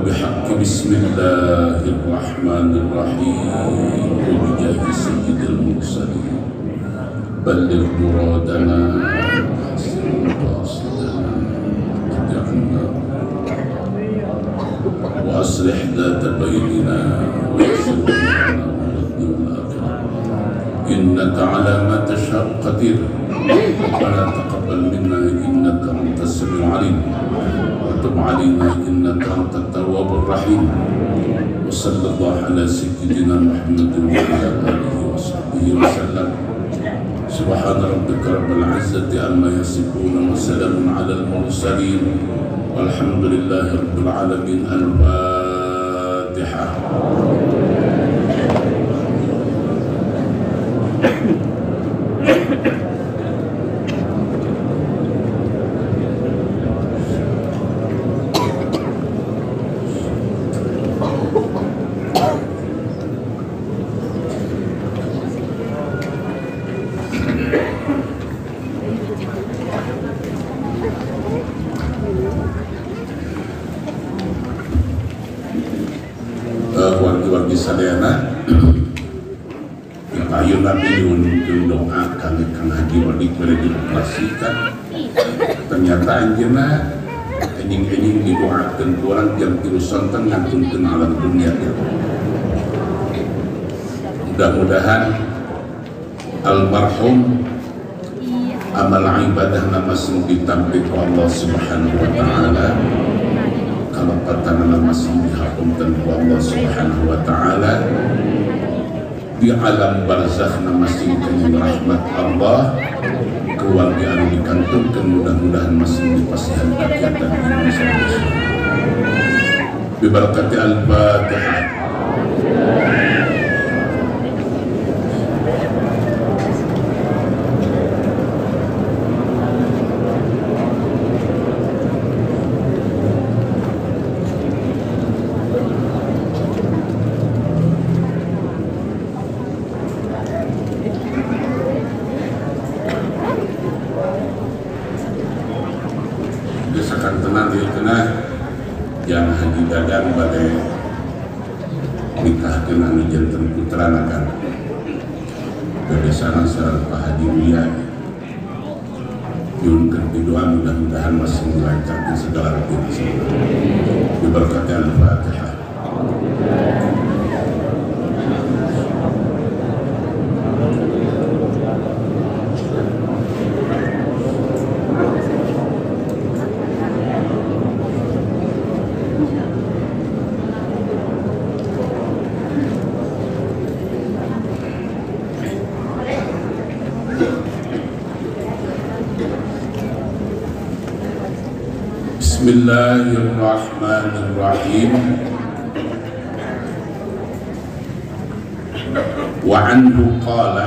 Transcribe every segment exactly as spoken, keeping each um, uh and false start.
وبحق بسم الله الرحمن الرحيم وبجاه سيد المرسلين بلغ مرادنا وحسن مقاصدنا اتبعنا وأصلح ذات بيننا ويسر لنا ونقضي الآخرة إنك على ما تشاء قدير ربنا تقبل منا إنك أنت السميع العليم وتب علينا إنك أنت التواب الرحيم وصلى الله على سيدنا محمد وعلى آله وصحبه وسلم سبحان ربك رب العزة عما يصفون وسلام على المرسلين والحمد لله رب العالمين. الفاتحة. Wargi-wargi sadayana ayo nabi nyuwun doa kami Kang Haji Wadik boleh dioperasikan. Ternyata anjeunna enjing-enjing didoakeun kurang jam tilu sonten ngantunkeun alam dunia. Mudah-mudahan almarhum amal ibadahna masih ditampik Allah Subhanahu wa taala. Kalau pertanyaan masih dihakumkan oleh Allah Subhanahu wa taala di alam barzakh masih dengan rahmat Allah keluarga anu dikantungkan mudah-mudahan masih dipasihan kegiatan Indonesia. Bibarakati al-Fatihah. Yang Haji Dadang badai nikah dengan anu janten putra nakan bebesaran sareng Pak Haji Wiyah nyuwunkeun doa mudah-mudahan masih melancarkan segala aktivitas diberkati al-Fatihah. Bismillahirrahmanirrahim. Wa anhu qala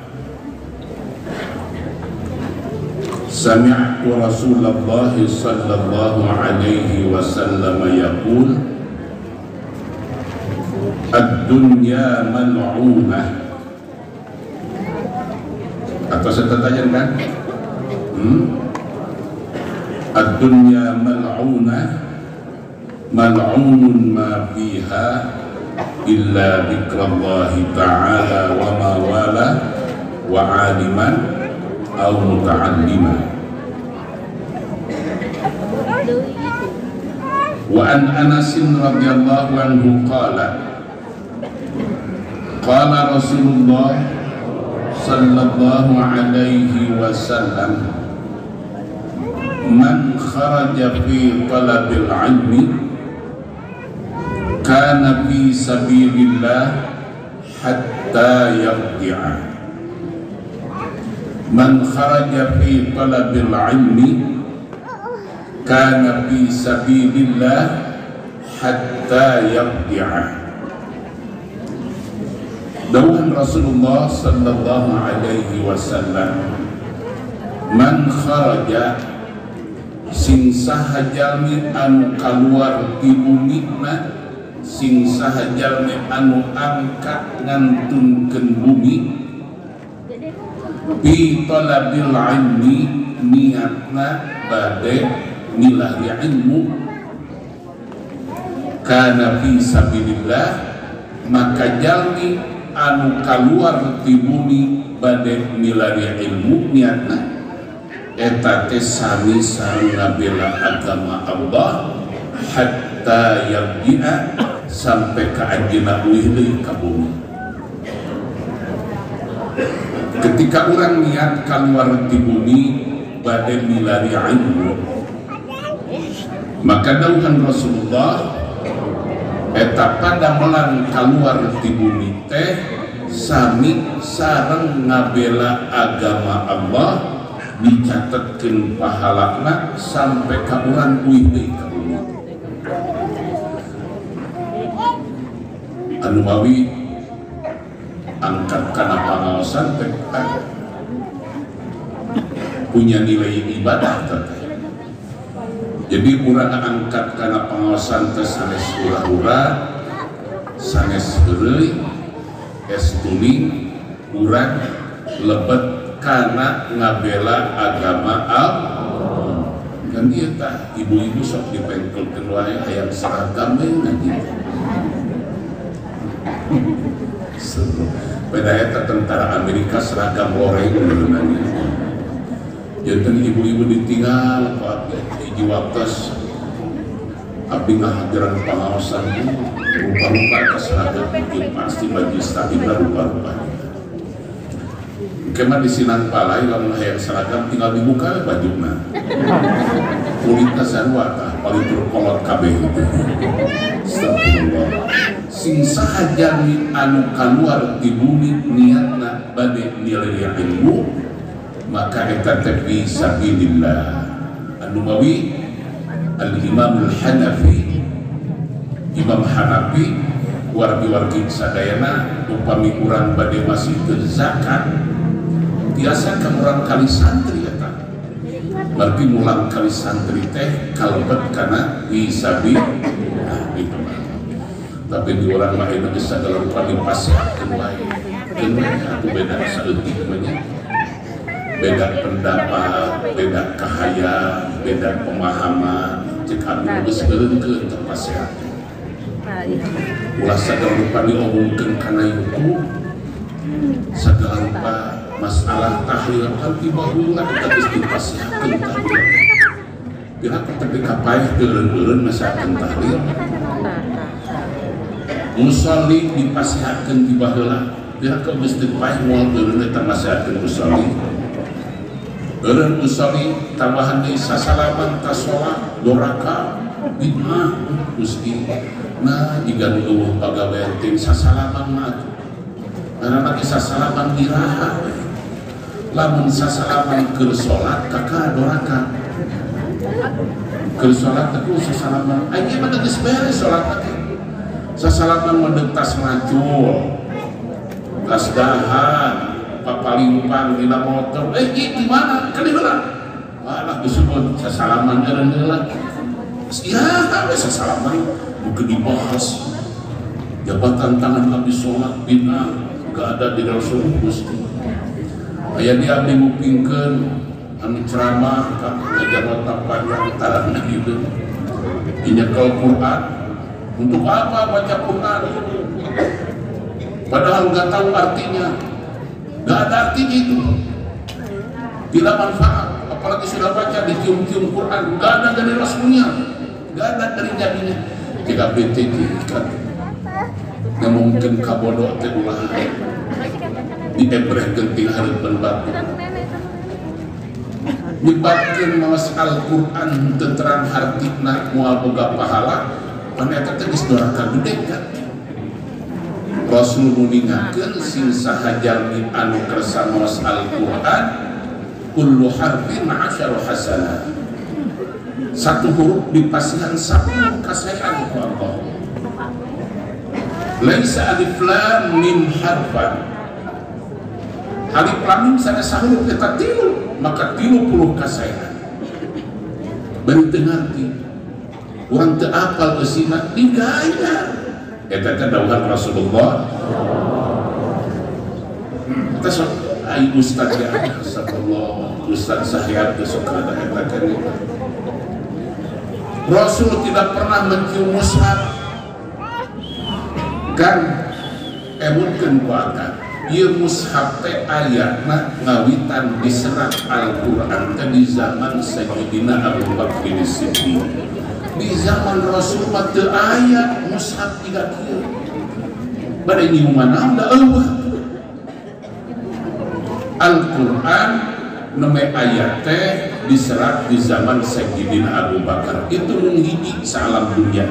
sami'tu Rasulullah sallallahu alaihi wasallam yaqul ad-dunya mal'unah. Atau saya tanya kan? Hmm? Ad-dunya mal'unah mal'unun ma fiha illa dzikrallahi ta'ala wa ma wala wa 'aliman aw muta'alliman. Wa an Anas radhiyallahu anhu qala qala Rasulullah sallallahu alaihi wasallam man kharaja fi talabil ilmi kana fi sabilillah hatta yarji'a. Man kharaja fi talabil ilmi kana fi sabilillah hatta yarji'a. Dawuh Rasulullah sallallahu alaihi wasallam, man kharaja sing saha jalmi anu kaluar ti bumina, sing saha jalmi anu angkat ngantunkeun bumi bi talabil ilmi, niatna bade milari ilmu, kana fi sabilillah, maka jalmi anu kaluar ti bumi bade milari ilmu niatna eta teh sami sareng ngabela agama Allah hatta yarji'a, sampai ka anjeunna ulih deui ka bumi. Ketika orang niat keluar di bumi bade milari ilmu, maka dauhan Rasulullah eta pada melang keluar di bumi teh sami sareng ngabela agama Allah, dicatatkeun pahalana sampai ka urang ulih deui ka bumi. Anu mawi angkat kana pangaosan teh punya nilai ibadah teh. Jadi urang angkat kana pangaosan teh sanes hura-hura, sanes heureuy, estuni urang lebet kana ngabela agama Allah. Kan ieu tah ibu-ibu sok dipengkelkeun wae hayang seragam we ngaji. Beda eta tentara Amerika seragam loreng beunanya. Janten ibu-ibu ditinggal ku abdi hiji waktos abdi ngahajaran pangaosan rupa-rupa ka seragam itu pasti majlis takbir rupa-rupa. Kemah di Sinang Palai lamun hayang seragam tinggal dibuka bajuna. Kulitna sarua tah paling berkolot kabeh itu. Astagfirullah. Sing sahaja anu kaluar di bumi niatna bade nilai ilmu, maka eta teh fi sabilillah. Anu mawi Al-Imam Al-Hanafi, Imam Hanafi wargi-wargi sadayana upami urang bade masihkeun zakat biasa ka urang kali santri eta. Berarti mulang kali santri teh kalebet kana fi sabilillah gitu. Tapi di orang lain itu segala rupa dipasihkan wae. Kemudian aku beda saeutik banyak, beda pendapat, beda kahaya, beda pemahaman. Cek abdi geus geureungkeun teu pasihkan. Ulah segala rupa diomongkeun kana YouTube, segala rupa masalah tahlil kan tiba-tiba kita geus dipasihkan tahlil. Pira ketika paeh eureun-eureun masakan tahlil. Musolli dipasihatkeun di baheula, pihak ke masjid paeh moal eureun eta masihatkeun musolli. Eureun musolli tambahan deui sasalaman ta salat dua rakaat bid'ah Gusti. Nah jiga nu eueuh pagawean teh sasalaman mah. Karena ge sasalaman diraha. Lamun sasalaman keur salat kakak dua rakaat. Keur salat teh sasalaman, aya mah geus beres salat teh. Sasalaman mendek tas macul, tas dahan, papalimpang dina motor, eh itu mana? Kan dibelah. Malah disebut sasalaman eureun-eureun. Ya, tapi sasalaman bukan dibahas. Jabatan tangan abdi sholat bina, gak ada di Rasul Gusti. Aya di abdi ngupingkeun anu ceramah ka jabatan panjang tarana itu. Injakal Quran. Untuk apa baca Quran? Padahal nggak tahu artinya, nggak ada artinya itu. Bila manfaat, apalagi sudah baca dicium-cium Quran, nggak ada dari Rasulnya, nggak ada dari Nabinya. Jika B T G kan, nggak mungkin kabodoh teh ulah diebreh genting hareupeun batu. Nyebabkeun maos Al-Quran teu terang hartina moal boga pahala. Ternyata tegas doraka gede kan. Rasul nuningakeun sing sahaja anu kersa maos Al-Quran kullu harfin asyaru hasanah. Satu huruf dipasihan sepuluh kasayaan ku Allah. Laisa alif lam mim harfan. Alif lam mim sanes huruf eta tilu, maka tilu puluh kasayaan. Bari teu ngarti. Orang terapal kesina digaya. Eta teh dawuhan Rasulullah. Kita sok ai ustaz ya, astagfirullah, ustaz Sahyad teh sok ada eta kan. Rasul tidak pernah mencium mushaf kan emutkeun ku akad ieu mushaf teh ayatna ngawitan diserat Al-Qur'an teh di zaman Sayyidina Abu Bakar As-Siddiq. Di zaman Rasul mah teu aya mushaf tiga kieu. Bade nyuman da eueuh. Al-Qur'an neme ayat teh diserat di zaman Sayyidina Abu Bakar itu menghiji salam dunia.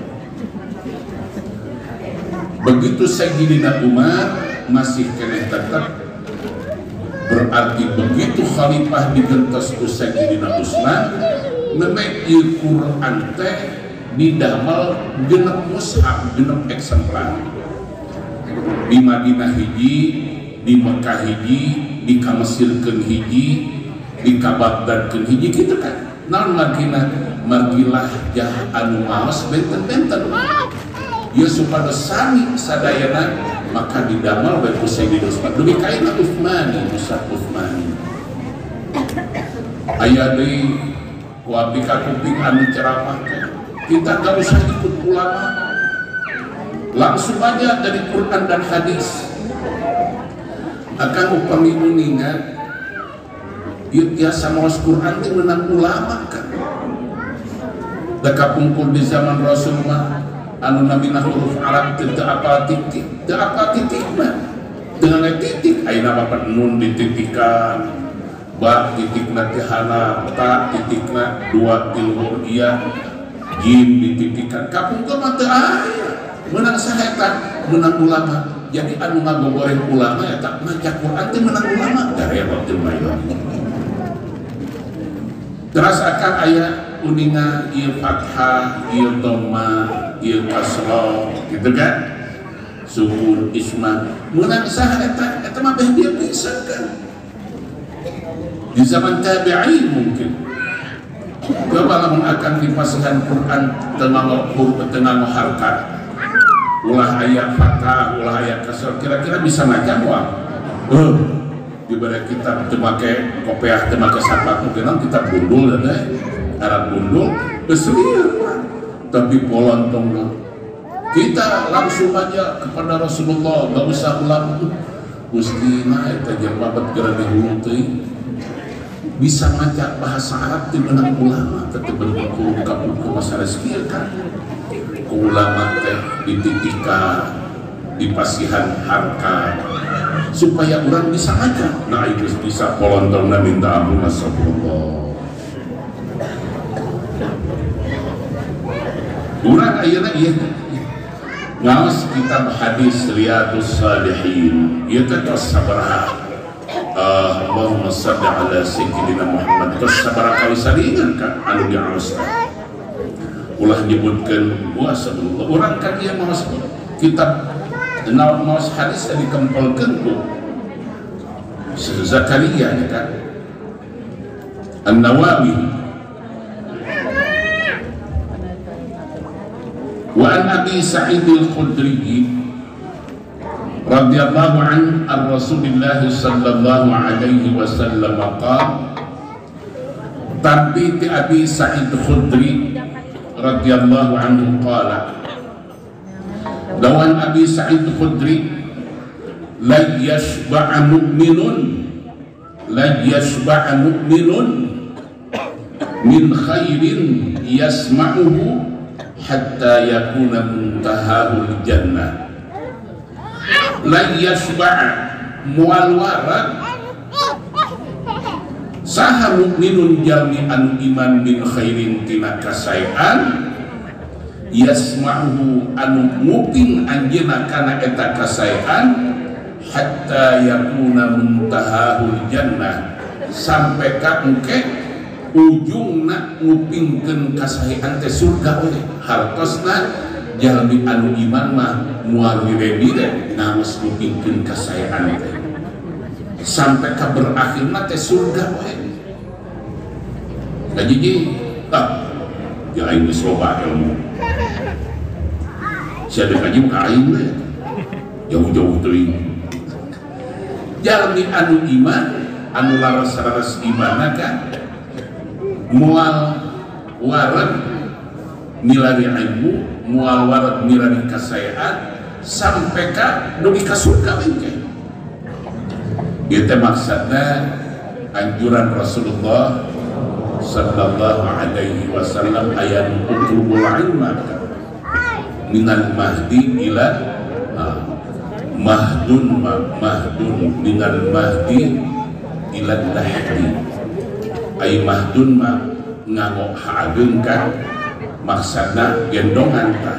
Begitu Sayyidina Umar masih kena tetap, berarti begitu khalifah digentos ku Sayyidina Utsman neme ieu Quran teh didamel genep mushaf genep eksemplar di Madinah hiji, di Mekah hiji, di Mesirkeun hiji, di Baghdadkeun hiji kitu kan. Naon margina margilah jah anu maos benten-benten. Ya supados sami sadayana maka didamel bae ku Sayyidina Utsman. Dugi kaina Utsmani, Mushaf Utsmani. Aya deui ku abdi ka kuping anu ceramah teh. Kita gak usah ikut ulama. Langsung aja dari Quran dan hadis. Akan upami uningan ieu tiasa maos Quran teh meunang ulama kan. Da kapungkur di zaman Rasul mah anu nabina huruf Arab teu apa titik, teu apa titik mah. Dengan titik ayeuna bapak nun dititikan, ba titikna teh hana, ta titikna dua tilur iya, jim dititikan. Kapungkur mah teu aya. Menang sahetan, menang ulama. Jadi anu ngagogoreng ulama ya tak maca Quran teh menang ulama dari waktu mayo. Terus akan aya uninga ieu fathah, ieu dhamma, ieu kasrah, gitu kan? Sukun isma. Menang saha eta? Eta mah beh dia bisa kan. Di zaman tabi'in mungkin. Coba lamun akan dipasihan Quran tengah huruf tengah harkat. Ulah ayat fathah, ulah ayat kasrah, kira-kira bisa maca moal. Heuh, dibere kitab teu make kopiah teu make sapat mungkin kitab bundul teh, Arab bundul, geus lieur. Tapi polontongna kita langsung aja kepada Rasulullah, enggak usah ulang. Gusti na eta jeung babet geura dihulu teuing. Bisa maca bahasa Arab teh beunang ulama tetep berbuku kabuku masalah kieu kan. Ulama teh dititika dipasihan harkat supaya orang bisa aja. Nah itu bisa polontongna minta ampun astagfirullah. Urang ayeuna ieu ngaos kitab hadis Riyadhus Shalihin ieu teh tos sabaraha Allahumma shalli ala sayyidina Muhammad tos sabaraha kali saringan kan anu diaos ulah nyebutkan puasa dulu orang kan dia mawas kitab naon mawas hadis yang dikempelkan ku Zakaria ya kan An-Nawawi wa an Abi Sa'id Al-Khudri radhiyallahu an ar-Rasulillah sallallahu alaihi wasallam qala tapi ti Abi Sa'id Al-Khudri radhiyallahu anhu qala lawan Abi Sa'id Khudri la yashba'a mu'minun la yashba'a mu'minun min khairin yasma'uhu hatta yakuna muntahahul jannah la yashba'a mual warad saha mukminun jalmi anu iman min khairin tina kasayan yasma'uhu anu muping anjeunna kana eta kasayan hatta yakuna muntahahul jannah sampai ka engke ujungna ngupingkeun kasayan teh surga we hartosna jalmi anu iman mah moal dire-dire ngaos ngupingkeun kasayan teh sampai ke berakhirnya teh surga we. Jadi ah, ya aing geus loba ilmu. Sia teh kaji ka aing we. Jauh-jauh teuing. Jalmi anu iman, anu laras-laras imanna kan moal warad milari ilmu, moal warad milari kasayaan sampai ka dugi ka surga bengke. Itu maksudnya anjuran Rasulullah sallallahu alaihi wasallam ayat utlubul ilma minal mahdi ila uh, mahdun mahdun minal mahdi ila lahdi ay mahdun ma nganggo hageun ka maksana gendongan tah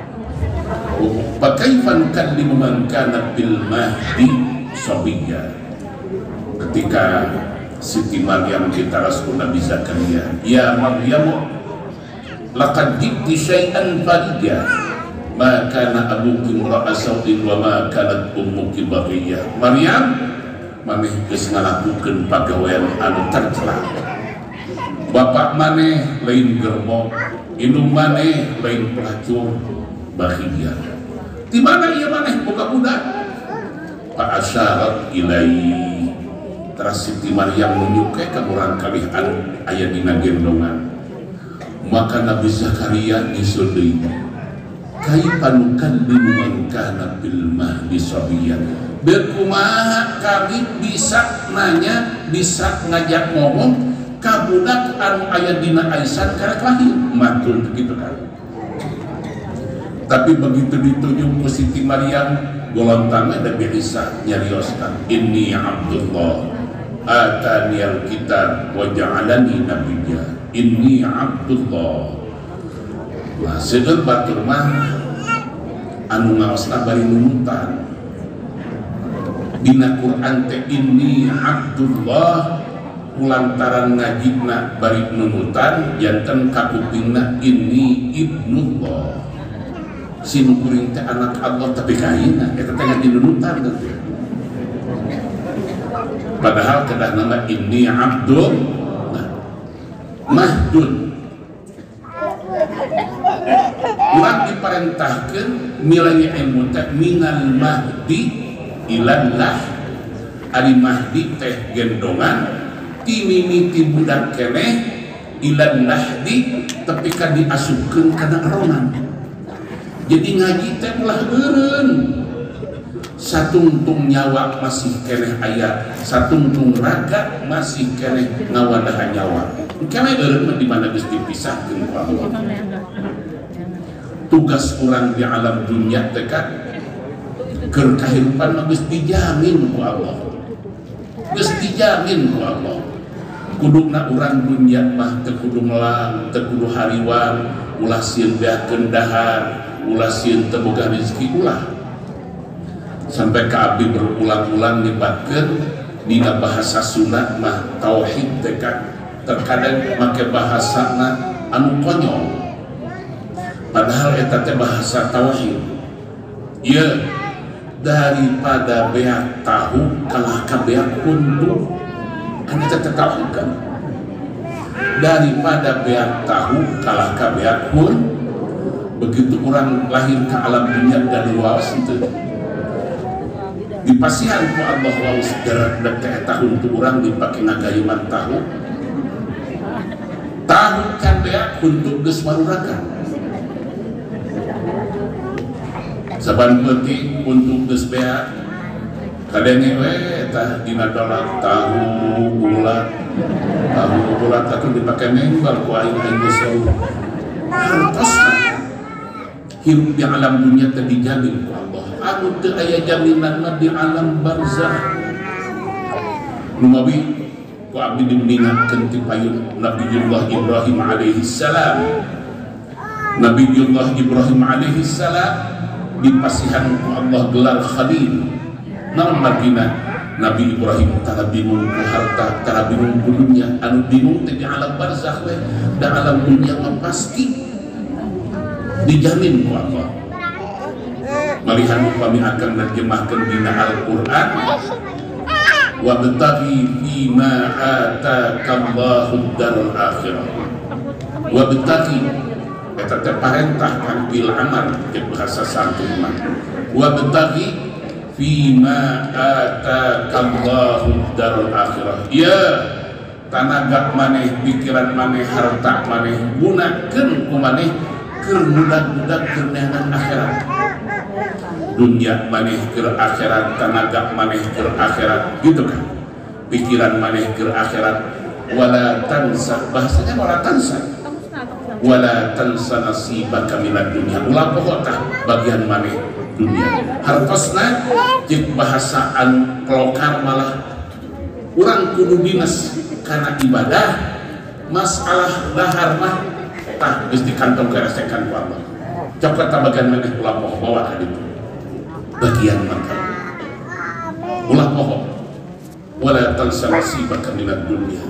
pakaifa nukallimu man kana bil mahdi sabiyya. Ketika Siti Maryam kita Rasul Nabi Zakaria, ya Maryam laqad jibti syai'an fariya ma kana abuki imra'a sawin wa ma kanat ummuki baghiyah. Maryam maneh geus ngalakukeun pagawean anu tercela. Bapak maneh lain germo, indung maneh lain pelacur baghiyah. Di mana ieu maneh boga budak? Fa asyarat ilaihi. Teras Siti Maryam menyukai kamuran kalihan ayat dina gendongan. Maka Nabi Zakaria disudui kaifa nukallimu man kana bil mahdi sabiyya. Bekumaha kami bisa nanya, bisa ngajak ngomong ka budak anu aya dina aisan karek lahir matur begitu kan. Tapi begitu ditunjuk ku Siti Maryam golontannya Nabi Isa nyarioskan inni Abdullah atani alkitab wa ja'alani nabiyya inni Abdullah. Nah seueur batur mah anu ngaosna bari nunutan dina Quran teh inni Abdullah kulantaran ngajibna bari nunutan janten kapupingna inni Ibnullah. Sin kuring teh anak Allah tapi kaina eta teh dinunutan teh. Padahal kedah nama inni Abdul nah, mahdun. Urang diperintahkeun milai ilmu teh minal mahdi ilallah. Ari mahdi teh gendongan ti mimiti budak keneh ilallah di tapi ka diasupkeun kana aronan. Jadi ngaji teh ulah eureun. Satungtung nyawa masih keneh aya, satungtung raga masih keneh ngawadahan nyawa. Keneh eureun di mana geus dipisahkeun ku Allah. Tugas orang di alam dunia teh kan keur kahirupan mah geus dijamin ku Allah. Geus dijamin ku Allah. Kuduna urang dunia mah teu kudu melang, teu kudu hariwan, ulah sieun beakeun dahar, ulah sieun teu boga rezeki ulah. Sampai ka abdi berulang-ulang nyebatkeun dina bahasa Sunda mah tauhid teh kan terkadang make bahasana anu konyol. Padahal eta teh bahasa tauhid. Ieu daripada beak tahu kalah ka beak kuntu. Anu teh tauhid kan. Daripada beak tahu kalah ka beak kun. Begitu orang lahir ke alam dunia dan wawas itu dipasihan ku Allah wawas jarak dekat tahun tu orang dipakai ngagayuman tahu tahu kan beak untuk geus maruragan saban penting untuk geus beak kadenge we tah dina dolak tahu bulat tahu bulat akan dipakai nembal ku aing aing geus hartosna hirup di alam dunia teh dijamin ku Allah. Anu teu aya jaminanna di alam barzakh. Numawi ku abdi dimeningkeun ti payun Nabiullah Ibrahim alaihi salam. Nabiullah Ibrahim alaihi salam dipasihan ku Allah gelar Khalil. Naon margina Nabi Ibrahim tara bingung ku harta, tara bingung ku dunia, anu bingung teh di alam barzakh we, da alam dunia mah pasti dijamin ku Allah. Malihan kami akan menerjemahkan dina Al-Quran wa betagi fima atakallahu darul akhirah wa betagi eta teh parentah kan bil amal ke bahasa santun wa betagi fima atakallahu darul akhirah ya tanaga maneh pikiran maneh harta maneh gunakeun ku maneh keur budak-budak keur neangan akhirat. dunia maneh ke akhirat, tenaga maneh ke akhirat, gitu kan, pikiran maneh ke akhirat. Wala tansa, bahasanya wala tansa, wala tansa nasibaka minad dunya, ulah pokoknya bagian maneh dunia. Hartosna jik bahasaan kelokar malah urang kudu dinas karena ibadah, masalah dahar mah tah geus di kantong keresekan ku Allah. Coba ta bagian maneh ulah poho bawa ka ditu. Bagian maka ulah poho. Wala tansa nasibaka minad dunya.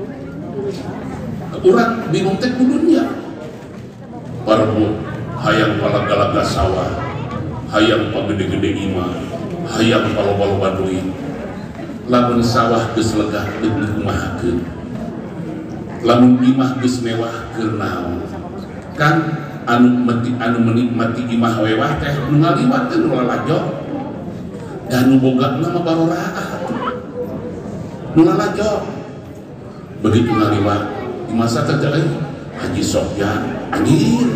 Urang bingung teh ku dunya. Parbu hayang palaga-laga sawah, hayang pagede-gede imah, hayang paloba-loba duit. Lamun sawah geus lega deuk dikumahakeun, lamun imah geus mewah keur naon kan anu mati anu menikmati imah wewah teh nu ngaliwatkeun nu lalajo dan nu boga nama barorah nu lalajo begitu ngaliwat di masa teh Haji Sofyan anjir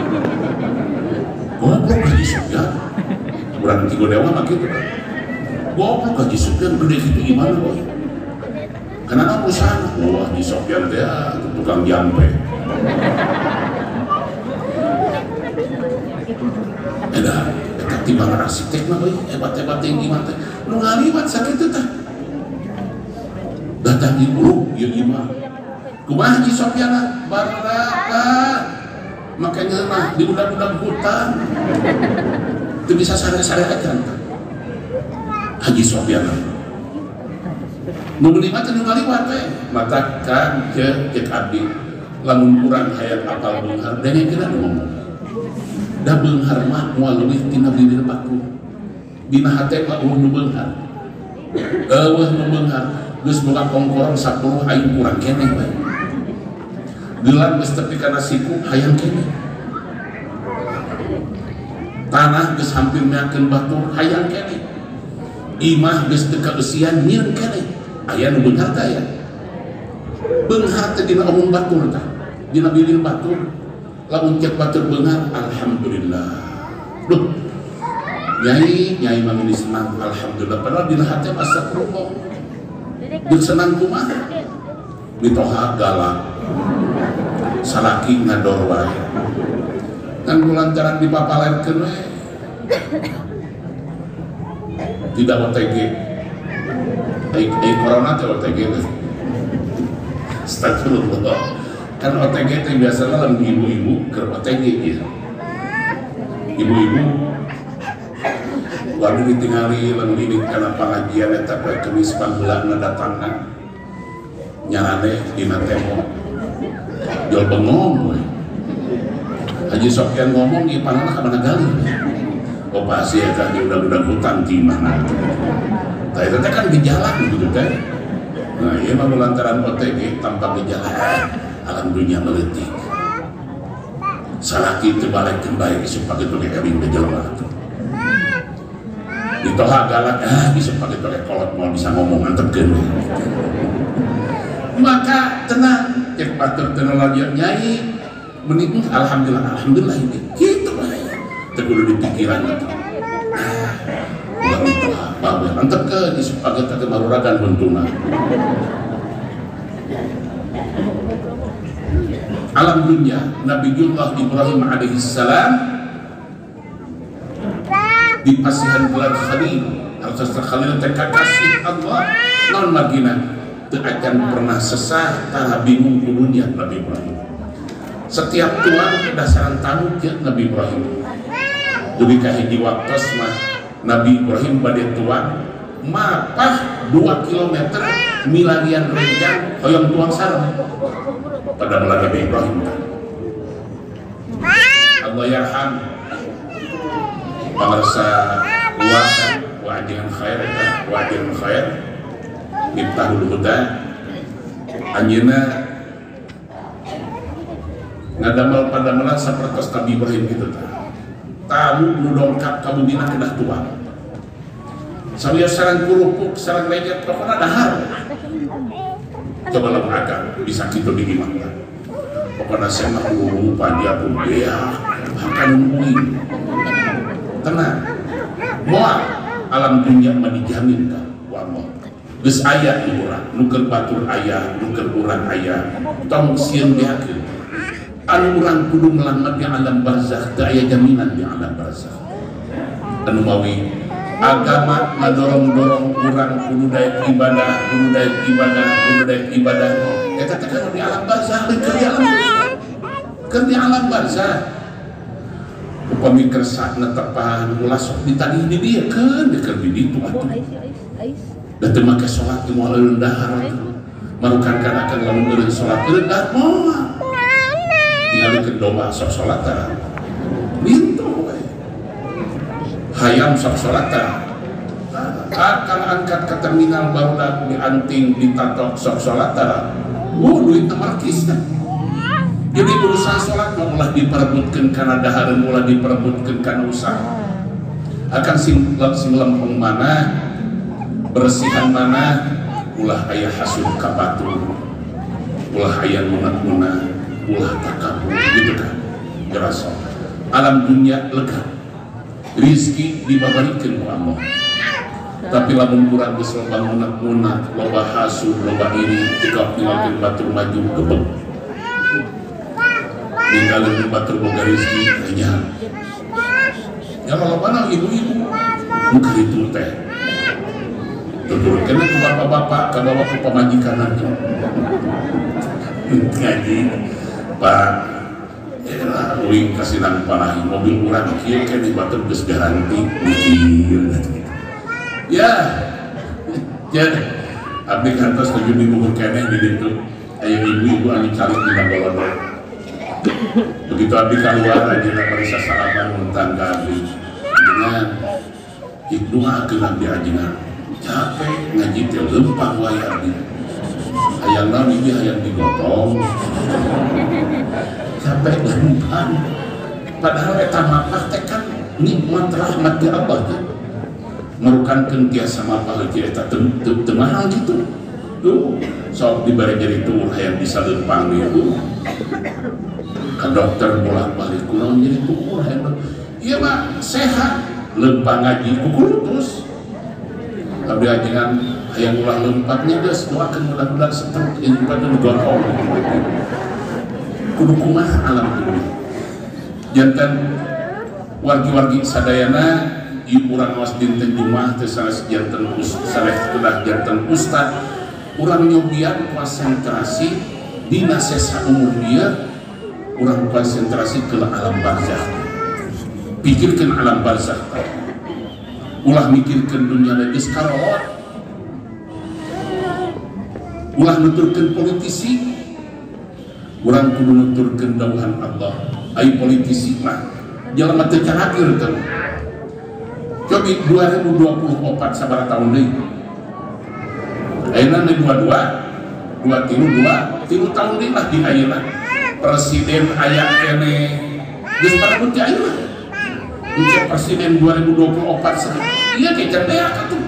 goblok Haji Sofyan urang tigo dewa mah kitu kan goblok Haji Sofyan gede gitu gimana boy karena aku sana wah Haji Sofyan teh tukang jampe edah eta timbangan arsitek mah boy hebat-hebat yang gimana teh nu ngaliwat sakit teh datang di bulu ieu gimana kumaha Haji Sofyan baraka makanya mah di budak-budak hutan itu bisa sare-sare aja Haji Sofyan nu meuli mah teh nu ngaliwat we mata kan ke cek abdi lamun urang hayang apal beunghar dengekeun nu ngomong da beunghar mah moal leuwih tina bibir baku dina hate mah eueuh nu beunghar eueuh nu beunghar geus boga kongkorong sapuluh aing kurang keneh we gelan geus tepi kana siku hayang keneh tanah geus hampir meakeun batur hayang keneh imah geus teu kaeusian nyieun keneh aya nu beunghar teh aya beunghar teh dina omong batur tah dina bilin batur lamun cek batur beunghar alhamdulillah duh nyai nyai mah geus senang alhamdulillah padahal dina hate asa krupok geus senang kumaha mitoha galak salaki ngador wae kan kulantaran dipapalerkeun we tidak O T G ai ai corona teh O T G teh astagfirullah kan O T G teh biasanya lamun ibu-ibu keur O T G ya ibu-ibu lalu ditinggali lamun ini kana pengajian eta poe Kemis pangheulana datangna nyarane dina tembok jual bengong we Haji Sofyan ngomong ieu panana ka mana gali oh pasti eta di udah-udah hutan di mana tah eta teh kan gejala gitu teh nah ieu mah lantaran O T G tanpa gejala alam dunia meletik salaki teu balik bae isuk pake toge kawin ke jelema ditoha galak ah isuk pake toge kolot moal bisa ngomong antepkeun maka tenang cek batur teu lagi nyai menikmati alhamdulillah alhamdulillah ini gitu bae teu kudu dipikiran gitu ulah ditoha bae antepkeun isuk pake teh maruragan buntuna alam dunia Nabiullah Ibrahim alaihi salam di pasihan gelar Khalil harus Khalil teh kakasih Allah non margina teu akan pernah sesah tara bingung ku dunia Nabi Ibrahim setiap tuan dasaran tamu ke Nabi Ibrahim dugi ka hiji waktos mah Nabi Ibrahim bade tuan mapah dua kilometer milarian renjang hoyong tuang sareng pada melagi Nabi Ibrahim Allah yarham pangarsa uasan wa'adin khair wa'adin khair miftahul huda anjeunna ngadamal padamelan sapertos Nabi Ibrahim gitu tah tamu nu dongkap ka bumina kedah tuang sambil sareng kurupuk sareng lejet pokona dahar coba lamun agak bisa gitu di gimana pokoknya saya mah lupa dia pun dia akan nungguin tenang moal alam dunia mah dijamin kan ku Allah. Geus aya di urang nuker batur aya nuker urang aya tong sieun beakeun anu urang kudu ngelamat di alam barzakh teu aya jaminan di alam barzakh. Anu mawi agama ngadorong-dorong urang kudu daek ibadah kudu daek ibadah kudu daek ibadah eta teh kan di alam barzakh keur di alam keur di alam barzakh upami kersana tepan ulah sok ditagih di dieu keun keur di ditu atuh dan teu make salat teh moal eureun dahar marukan kana akan lamun eureun salat eureun dahar moal tinggalikeun domba sok salat tah bintu we hayam sok salat tah akan angkat ke terminal barudak dianting ditatok sok salat tah oh duit markis tah jadi berusaha salat malah diperebutkeun kana dahar mulai diperebutkeun kana usaha akan sing sing lempeng mana bersihan mana ulah ayah hasud ka batur ulah ayah munah-munah ulah takabur gitu kan jelas alam dunia lega rizki dibabarikeun ku Allah tapi lamun urang geus loba munah-munah loba hasud loba iri tika ninggalkeun batur maju gebeg ninggalkeun batur boga rizki nya ya loba ibu-ibu muka itu teh tuturkeun ku bapak-bapak ka bawa ku pamajikanna ngaji Pak elah uing kasinang panahi mobil urang kieu ke di batur geus garanti mikir ya ya abdi kantos tujuh minggu keneh di ditu aya ibu-ibu anu calit dina golodok begitu abdi keluar ajeuna marisa salaman muntang ka abdi dengan hikdoakeun abdi ajeuna capek ngaji teh lempang wae abdi hayang naon ieu hayang digotong capek lempang padahal eta mapah teh kan nikmat rahmat di Allah teh merukankeun tiasa mapah ge eta teu teu mahal gitu tuh sok dibari jadi tur hayang bisa lempang ieu ka dokter bolak-balik kunaon jadi tukur hayang ieu mah sehat lempang ngaji kukurutus abdi ajengan hayang ulah lempatnya geus doakeun mudah-mudahan setruk yang pada digotong kudu kumaha alam dunia janten wargi-wargi sadayana ieu urang was dinten Jumaah teh sanes janten saleh kedah janten ustad urang nyobian konsentrasi dina sesa umur dia urang konsentrasi ke alam barzakh pikirkeun alam barzakh ulah mikirkeun dunia geus karot ulah nuturkeun politisi urang kudu nuturkeun dawuhan Allah ai politisi mah jalma teu caragir teh cobi dua ribu dua puluh empat sabaraha tahun deui ayeuna dua puluh dua dua tilu dua tilu tahun deui lah di ayeuna presiden aya kene geus parebut ti ayeuna ucap presiden dua ribu dua puluh empat iya kayak cerdeak tuh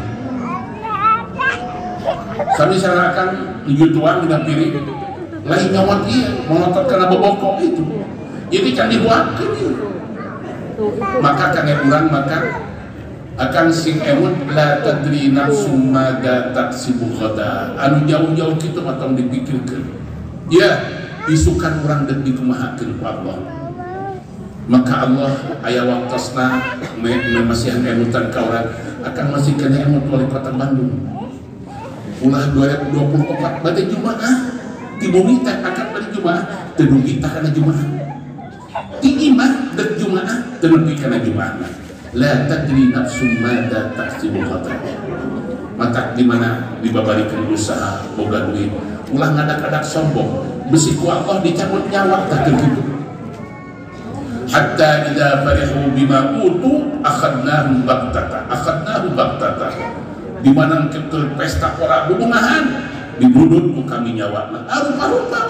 sami sarakan yutuan tidak pilih lain nyawat iya melotot karena bobokok itu jadi kan dibuatkan maka kan urang maka akan sing emut la tadri nafsum mada taksibu khada anu jauh-jauh kitu matang dipikirkeun ya isukan urang dan dikumahakeun ku Allah maka Allah aya waktosna memasihan emutan ka urang akan masih kena emut wali kota Bandung ulah dua ribu dua puluh empat bade Jumaah di bumi teh akan bade Jumaah teu dugi kana Jumaah di imah dek Jumaah teu dugi kana Jumaah la tadri nafsum mada taksibu khata maka di mana dibabarikeun usaha boga duit ulah ngadak-adak sombong besi ku Allah dicabut nyawa tah teu kitu hatta idza farihu bima utu akhadnahum baghtata akhadnahum baghtata di mana ke pesta ora bubungahan dibudut ku kami nyawana arupa-rupa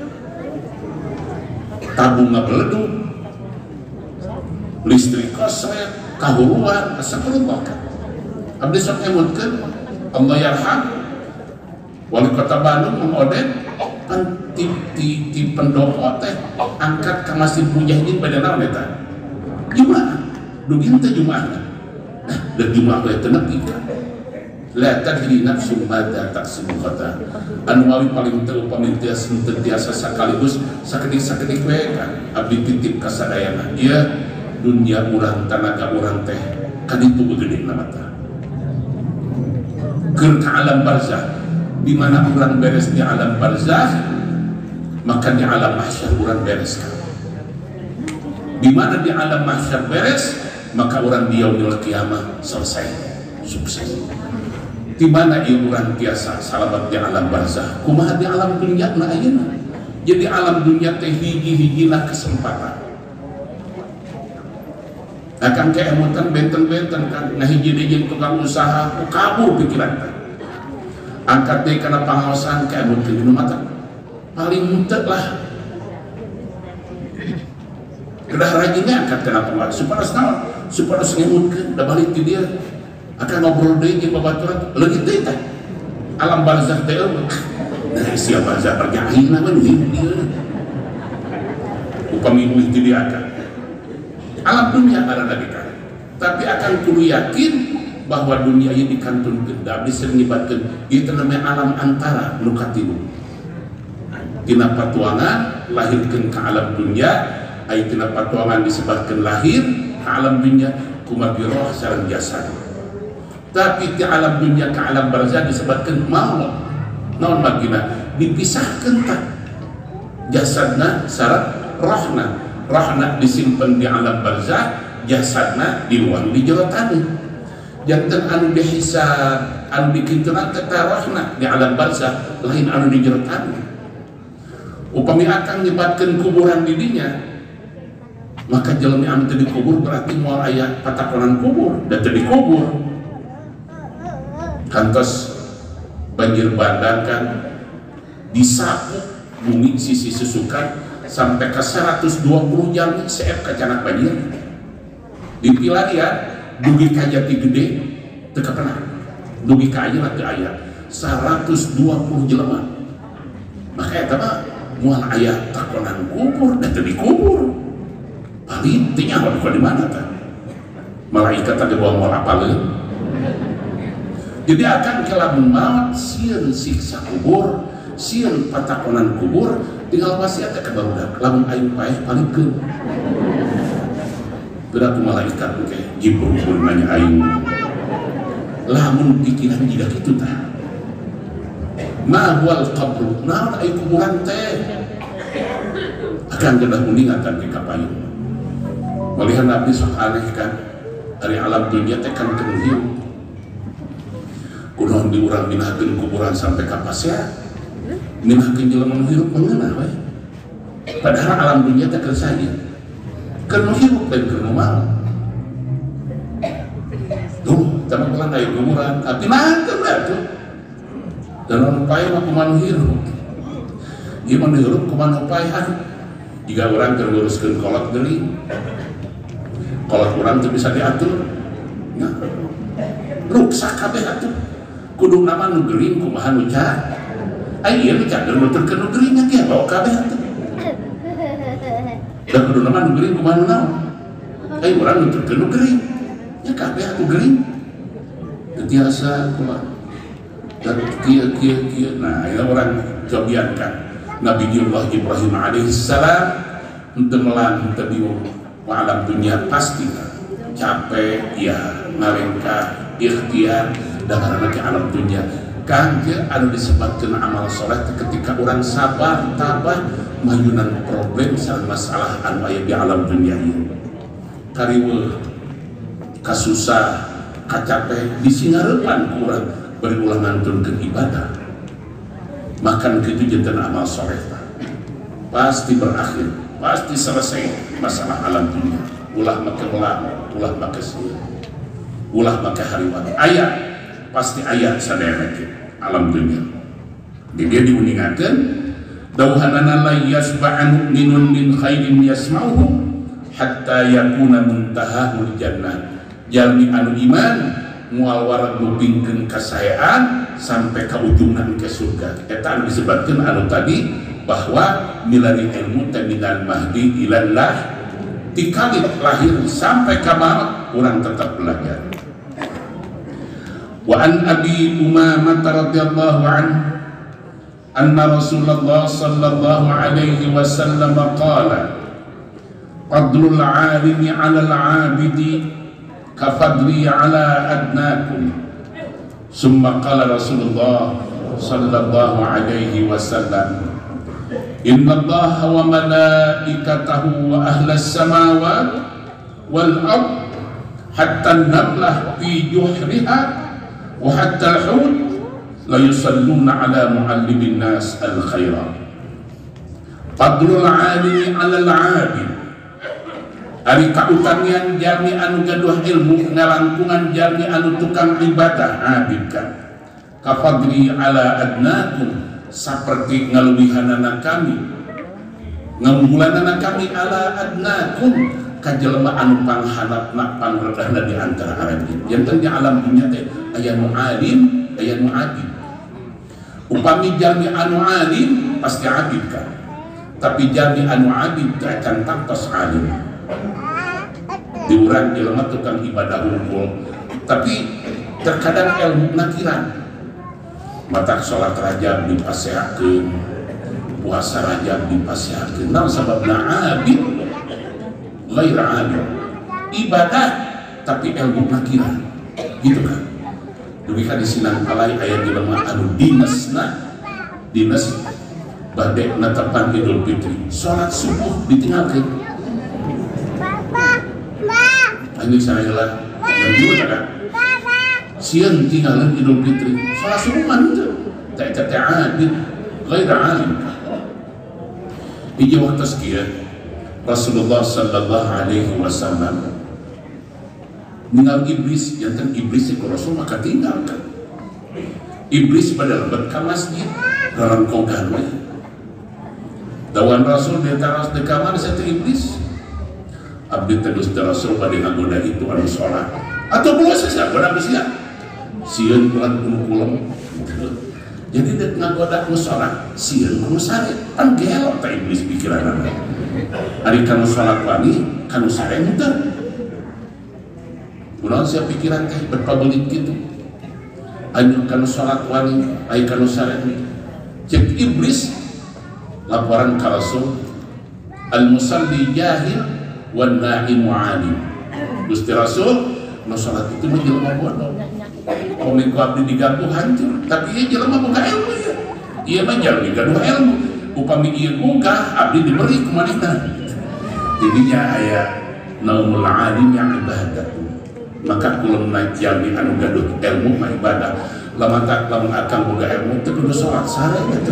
tabung ngabeleduk listrik kosret kahuruan astagfirullah abdi sok emutkeun Allah yarham wali kota Bandung mengodet kan ti ti ti pendopo teh angkat ka Masjid Mujahidin pada naon eta Jumaah dugi teh Jumaah nah dan jumlah oleh tenepi kan la tadri nafsu mada taksimu kata anu mawi paling teu pamintiasa tentiasa sakaligus sakedik-sakedik we kan abdi titip ka sadayana ieu dunia urang tanaga urang teh kaditu beugede na mata keur ka alam barzakh di mana urang beres di alam barzakh maka di alam mahsyar urang beres kan di mana di alam mahsyar beres maka urang di yaumil qiyamah selesai sukses di mana ieu urang tiasa salamet di alam barzakh kumaha di alam dunya na ayeuna jadi alam dunya teh hiji-hijina kesempatan akan keemutan benten-benten kan ngahiji jeung tukang usaha kabur pikiran teh angkat deui kana pangaosan keemutan dina mata paling muntah lah kedah rajinnya angkat kana pangaosan supados naon supados ngemutkeun da balik ti dieu akan ngobrol deui jeung babaturan leungit deui teh alam barzakh teh nah sia barzakh pergi akhirna mah dieu upami muih ti dia akan alam dunia ada lagi kan tapi akan kudu yakin bahwa dunia ini dikantun gendam bisa mengibatkan itu namanya alam antara nukatilu tina patuangan lahirkan ke alam dunia ay tina patuangan disebabkan lahir ke alam dunia kumagi roh sareng jasad tapi di alam dunia ke alam barzakh disebabkan maut naon magina dipisahkan tak jasadna sareng rohna rohna disimpan di alam barzakh jasadna diluang di jero taneuh janten anu dihisab anu dikitunan teh rohna di alam barzakh lain anu di jero taneuh upami akang nyebatkeun kuburan di dinya maka jelema anu teu dikubur berarti moal aya patakonan kubur da teu dikubur kantos banjir bandang kan disapu bumi sisi susukan sampai ke seratus dua puluh jam C F kacanak banjir di Pilaria dugi ka Jati Gede teu kapernah dugi ka ayeuna teu aya seratus dua puluh jelema maka eta mah moal aya takonan kubur da teu dikubur paling teu nyaho di mana tah malaikat teh bawa moal apaleun jadi akan kelamun maut sieun siksa kubur sieun patakonan kubur tinggal wasiat ke barudak lamun ayu paeh palingkeun berat malaikat ke Jibril pun nanya ayu lamun pikiran jiga kitu tah ma wal qabr naon ayu kuburan teh akan kedah mendingatan ke kapayun melihat Nabi sok aneh kan dari alam dunia teh kan teu hirup kunaon diurang minahkeun kuburan sampai ka pasea minahkeun jelema nu hirup mengeunah we padahal alam dunia teh keur saja keur nu hirup lain keur nu maot tuh sama pelan aya kuburan abdi mantep atuh dan anu paeh mah kumaha nu hirup ieu mah nu hirup kumaha nu paehan jika urang keur nguruskeun kolot geuning kolot urang teu bisa diatur nah ruksak kabeh atuh kudu nama nu geuring kumaha nu cah ayo nu cager nuturkeun nu geuring ge bawa kabeh atuh da kudu nama nu geuring kumaha naon ayo urang nuturkeun nu geuring nya kabeh atuh geuring teu tiasa kumaha dan kieu kieu kieu nah aya urang cobiankan Nabi Allah Ibrahim alaihi salam henteu melang henteu biung wa alam dunia pasti capek ya ngarengkah ikhtiar dan karena ke alam dunia kangge anu disebabkeun amal soleh ketika orang sabar tabah mayunan problem sareng masalah anu aya di alam dunia ieu kariweuh kasusah kacapek disingareupan ku urang bari ulah ngantunkeun ibadah makan kitu janten amal soleh pasti berakhir pasti selesai masalah alam dunia ulah make melang ulah make sia ulah make hariwan aya pasti aya sadaya alam dunia dia diuningakeun dauhanana la yasba'an mu'minun min khairin yasma'uhu hatta yakuna muntahahul jannah jalmi anu iman mual wareg nupingkeun kasayaan sampai ke ujungna ke surga eta anu disebutkeun anu tadi bahwa milari ilmu minal mahdi ilallah tikalit lahir sampai ka maut urang tetap belajar Wa an Abi Umamah radhiyallahu anhu anna Rasulullah sallallahu alaihi wasallam qala fadlul 'alimi 'ala al-'abidi kafadli 'ala adnakum. Summa qala Rasulullah sallallahu alaihi wasallam inna Allaha wa malaikatahu wa ahlas samawati wal ard hatta nablah fi juhriha wa hatta al-hut la yusalluna ala muallimin nas al-khaira. Fadlul 'alimi 'ala al-'abid, ari kautamian jami anu gaduh ilmu ngalangkungan jami anu tukang ibadah abid kan. Kafadli 'ala adnakum, saperti ngaluwihanana kami ngunggulanana kami ala adnakum kajelema anu panghanapna pangredahna di antara arabin. Janten di alam dunya teh aya nu alim aya nu abid. Upami jami anu alim pasti abid kan, tapi jami anu abid teh akan tantos alim. Diurang jelema tukang ibadah unggul tapi terkadang ilmu nakiran. Matak sholat rajab dipasehakeun, puasa rajab dipasehakeun. Naon sababna abid ghair abid, ibadah tapi ilmu nakirah gitu kan. Dugi ka di Sinang Palai aya jelema anu dinesna dines bade natapan Idul Fitri, sholat subuh ditinggalkeun. Ini sayalah yang dulu kan siang tinggalan Idul Fitri, salah suruhan itu tak tak abid ghair alim. Iji waktu sekian Rasulullah sallallahu alaihi wasallam ninggal iblis, jantan iblis itu Rasul maka tinggalkan iblis pada lebat ke masjid dalam kogan dawan Rasul di teras di kamar satu iblis abdi terus Rasul pada ngagoda itu anu sholat atau boleh saja goda besiak sieun pulang kuno kulem. Jadi dek ngagoda nu sholat sieun kuno sare kan gelok ta iblis pikiranna. Ari kanu sholat wani kanu sare muter. Kunaon sia pikiran teh berpabelit kitu. Anu kanu sholat wani ai kanu sare cek iblis laporan ka Rasul al musalli jahil wan na'imu alim. Gusti Rasul nu sholat itu mah jelema bodoh. Komiku abdi diganggu hancur, tapi ia jelema boga ilmu ya. Ia mah jalmi gaduh ilmu. Upami ieu boga abdi diberi kumanehna. Jadinya aya naumul alim yang ibadah. Maka kulo naik jalmi anu gaduh ilmu mah ibadah. Lamun tak lamun akang boga ilmu teu kudu salat sare eta.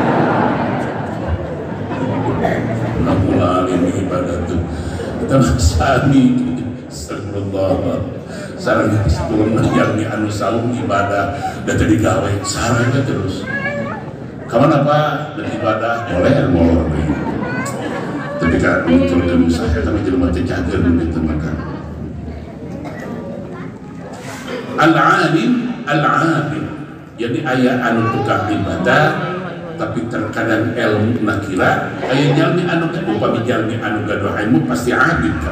Naumul alim ibadah tuh. Kita sami astagfirullah sarang sebelum jalmi anu saum ibadah dan tadi gawe sarang terus kawan apa dan ibadah boleh molor tapi kan muncul dan usaha tapi jelema teh jager gitu maka al-alim al-abid jadi aya anu tukang ibadah tapi terkadang ilmu nakira aya jalmi anu upami jalmi anu gaduh ilmu pasti abid kan.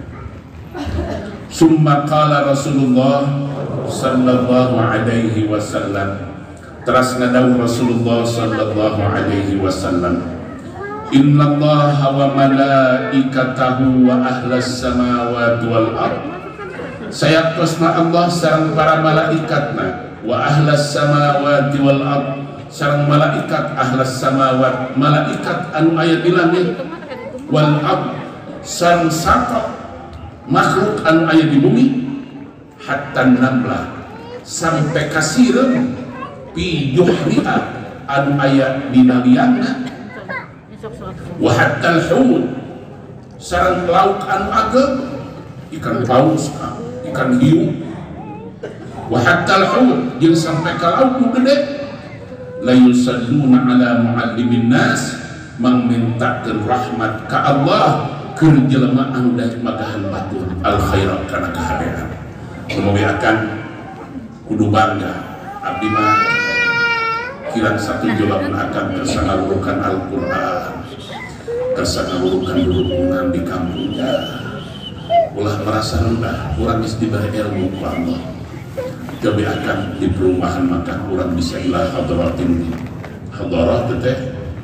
Summa qala Rasulullah sallallahu alaihi wasallam, teras ngadawuh Rasulullah sallallahu alaihi wasallam, inna Allaha wa malaikatahu wa ahlas samawati wal ard, sayaqtasna Allah sareng para malaikatna wa ahlas samawati wal ard sareng malaikat ahlas samawat malaikat anu aya di langit wal ard sareng sapa makhluk anu aya di bumi hatta nablah sampai kasireun pi juhriha anu aya di nalianna wa hatta al-hud sareng lauk anu ageng ikan paus ikan hiu wa hatta al-hud jeung sampai ka lauk nu gede la yusalluna ala muallimin nas mangmintakeun rahmat ka Allah keur jelema anu daek magahan batur al khairat kana kahadean. Mugi akan kudu bangga abdi mah kirang satu jolamun akan tersangalurukan Al-Qur'an tersangalurukan lulukungan di kampungnya ulah merasa rendah kurang geus diberi ilmu ku Allah Tapi akan di perumahan maka kurang bisa ilah hadratin hadrah teh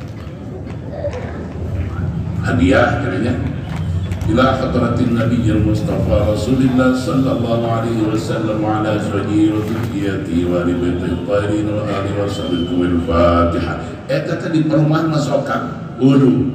hadiah katanya ila hadratin nabiyil mustafa rasulillah sallallahu alaihi wasallam ala azwajihi wa dzurriyyatihi wa ali baitihi tahirin wa ali wa sahbihi al-fatihah. Eta teh di perumahan masokan ulu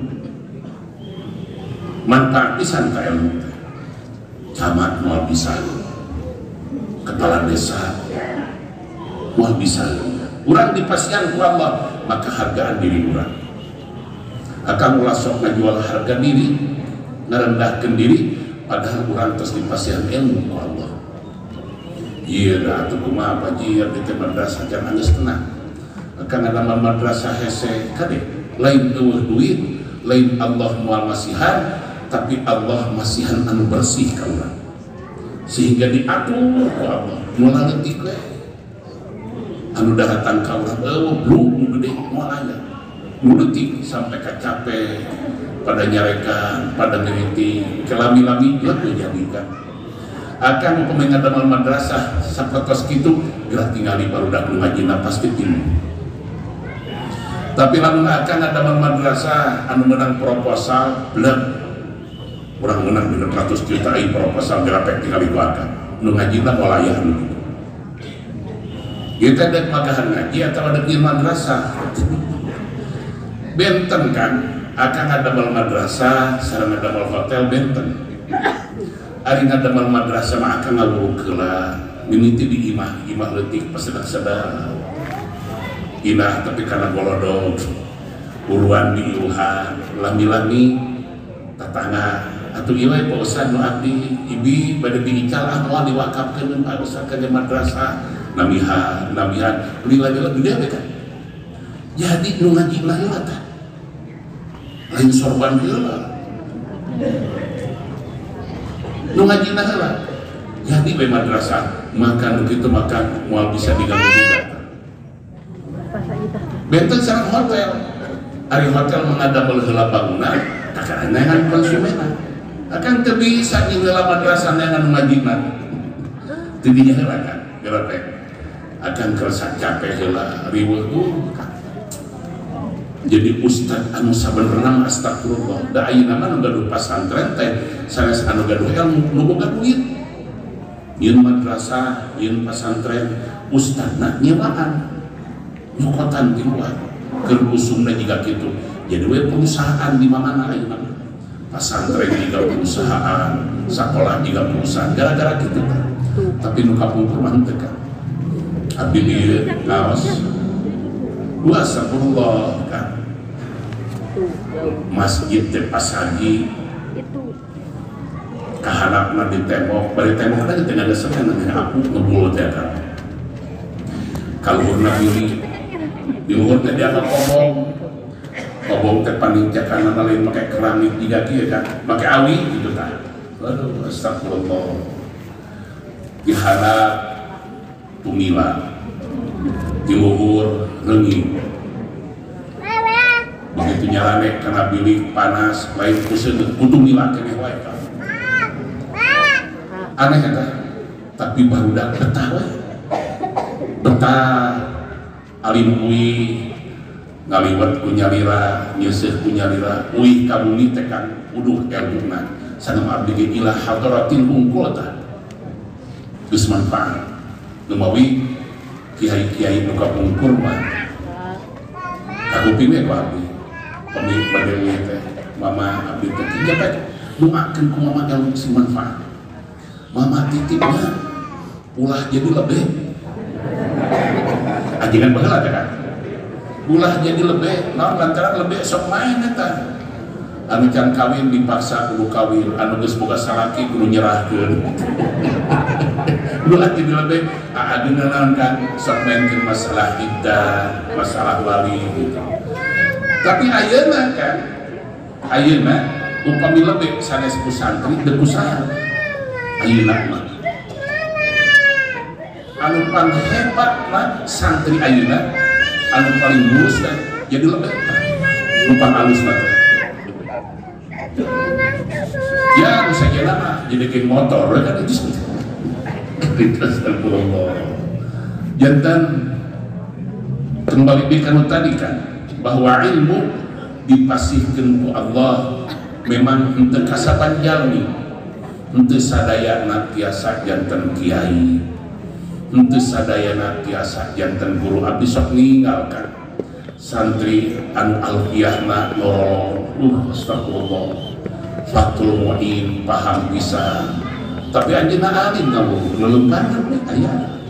manfaat pisan ka ilmu teh camat moal pisan kepala desa moal pisan urang dipasihan ku Allah maka hargaan diri urang akan ulah sok ngajual harga diri ngerendahkan diri padahal urang tos dipasihan ilmu ku Allah. Ieu da atuh kumaha Pak Ji di madrasah jangan geus tenang akan ada madrasah hese kade lain eueuh duit lain Allah moal masihan tapi Allah masihan anu bersih ka urang sehingga diatur ku Allah moal leutik we anu datang ka urang eueuh bluk nu gede moal aya nu leutik sampai ka capek pada nyarekan pada ngiriting kelami-lami leuk dijadikan akan pemain damal madrasah sapertos kitu gerak tingali barudak nu ngajina pasti timu. Tapi lamun akan damal madrasah anu menang proposal belum orang menang dengan ratus juta ini proposal gerapek tinggali keluarga nu ngajina moal aya anu kitu. Kita dek makahan ngaji atau ada di madrasah benten kan akan ada damal madrasah sareng damal hotel benten ari ngadamal madrasah mah akan ngawuruk heula mimiti di imah imah leutik pasedak-sedak inah tapi karena golodog uruan di iluhan lami-lami tatangga atuh ieu we Pak Ustad nu abdi ibi bade diical ah moal diwakafkeun Pak Ustad ka madrasah namiha namihan lila-lila gede we kan jadi nu ngajina heula tah lain sorban heula nu ngajina heula jadi we madrasah makan begitu makan moal bisa diganggu juga benten sareng hotel ari hotel mengadamel heula bangunan kakana neangan konsumenan akan teu bisa di heula madrasah neangan ngajina teu dinya heula kan gerate akan kerasa capek heula riweuh tuh jadi ustad anu sabenerna astagfirullah da ayeuna mah nu gaduh pasantren teh sanes anu gaduh ilmu nu boga duit ieun madrasah ieun pasantren ustadna nyewaan nyokotan di luar keur usumna jiga kitu jadi we perusahaan di mana ayeuna pasantren juga perusahaan sekolah juga perusahaan gara-gara kitu kan tapi nu kapungkur mah teu kan abdi ieu ngaos wa astagfirullah kan masjid teh pasagi kahanapna di tembok bari tembok teh teu ada semen anu aku ngebul teh kan kaluhurna pilih di luhur teh dia ngomong ngomong teh panincakan lain pakai keramik tiga kieu kan pakai awi gitu tah aduh astagfirullah diharap tumila di luhur reunging begitu nyarane karena bilik panas lain kuseun kudu mila keneh wae kan aneh eta tapi barudak betah we betah alim uih ngaliwat ku nyalira nyeuseut ku nyalira uih ka bumi teh kan uduh ilmuna sanem abdi ge ila hadratil unggul tah geus manfaat numawi kiai-kiai nu kapungkur mah kakuping we ku abdi pemilik badewi teh mama abdi teh njepet doakeun ku mama ilmu si manfaat mama titipnya ulah jadi lebih ajengan baheula teh kan ulah jadi lebih naon lantaran lebih sok main eta anu can kawin dipaksa kudu kawin anu geus boga salaki kudu nyerahkeun ulah jadi lebih adeuna naon kan sok mainkeun masalah iddah masalah wali gitu tapi ayeuna kan ayeuna upami lebih sanes ku santri deuk usaha ayeuna mah anu paling hebat mah santri ayeuna anu paling lurus teh jadi lebih numpang alus mah ya nu sagena mah jadi kayak motor kan itu astagfirullah jantan kembali dikanu tadi kan bahwa ilmu dipasihkan ku Allah memang henteu kasapan jalmi, henteu sadayana tiasa janten kiai, henteu sadayana tiasa janten guru abdi sok ninggalkan santri anu alfiyahna nolong uh astagfirullah fatul mu'in paham bisa tapi anjeunna alim ngawur lelengkanan we aya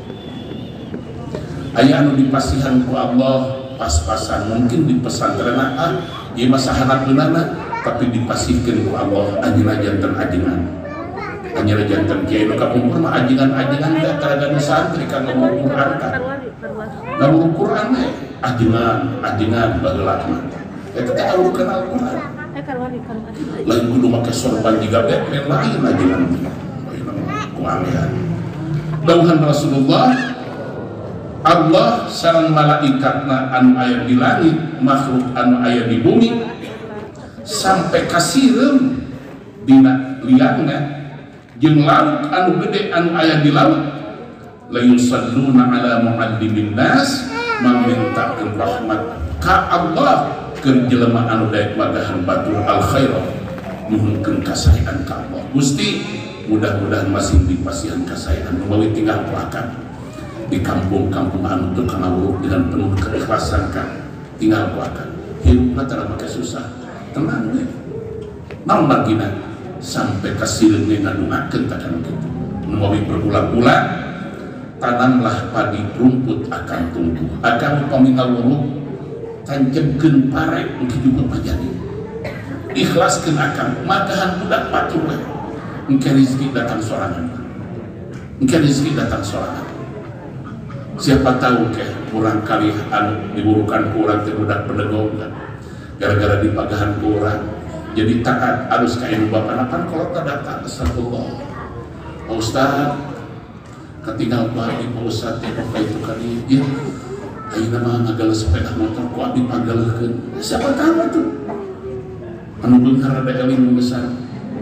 aya anu dipasihan ku Allah pas-pasan mungkin di pesantren ah ieu mah sahanatkeunana tapi dipasihkeun ku Allah anjeunna janten ajengan anjeunna janten kiai nu kapumpur mah ajengan-ajengan teh taraga santri kan ngomong Quran kan ngomong Quran teh ajengan ajengan bageula mah eta teh anu kenal Quran lain kudu make sorban jiga bet lain ajengan ku anggean dawuhan Rasulullah Allah sareng malaikatna anu aya di langit makhluk anu aya di bumi sampai kasireum dina liangna jeung laut anu gede anu aya di laut la yusalluna ala muallimin nas mamintakeun rahmat ka Allah keur jelema anu daek magahan batur al khairat nuhunkeun kasaean ka Allah Gusti mudah-mudahan masih dipasihan kasaean menawi tinggal kuakan di kampung-kampung anu teu kana wuruk dengan penuh keikhlasan kan tinggal kuakan hidupna tara make susah tenang we naon margina sampai kasireun ge ngadungakeun ta kana kitu menawi berulang-ulang tanamlah padi rumput akan tumbuh akan upami ngawuruk tancemkeun pare engke juga majadi ikhlaskeun akan magahan budak batur we engke rezeki datang sorangan engke rezeki datang sorangan siapa tahu ke kurang kali anu diburukan kurang teh budak penegong kan gara-gara dipagahan kurang jadi taat harus ka ilmu bapak napan kalau tak datang astagfirullah Pak Ustaz ketinggal bagi Pak Ustaz teh apa itu kali ya ayeuna mah ngagala sepeda motor ku abdi pagalekeun siapa tahu tuh anu beunghar ada ilmu besar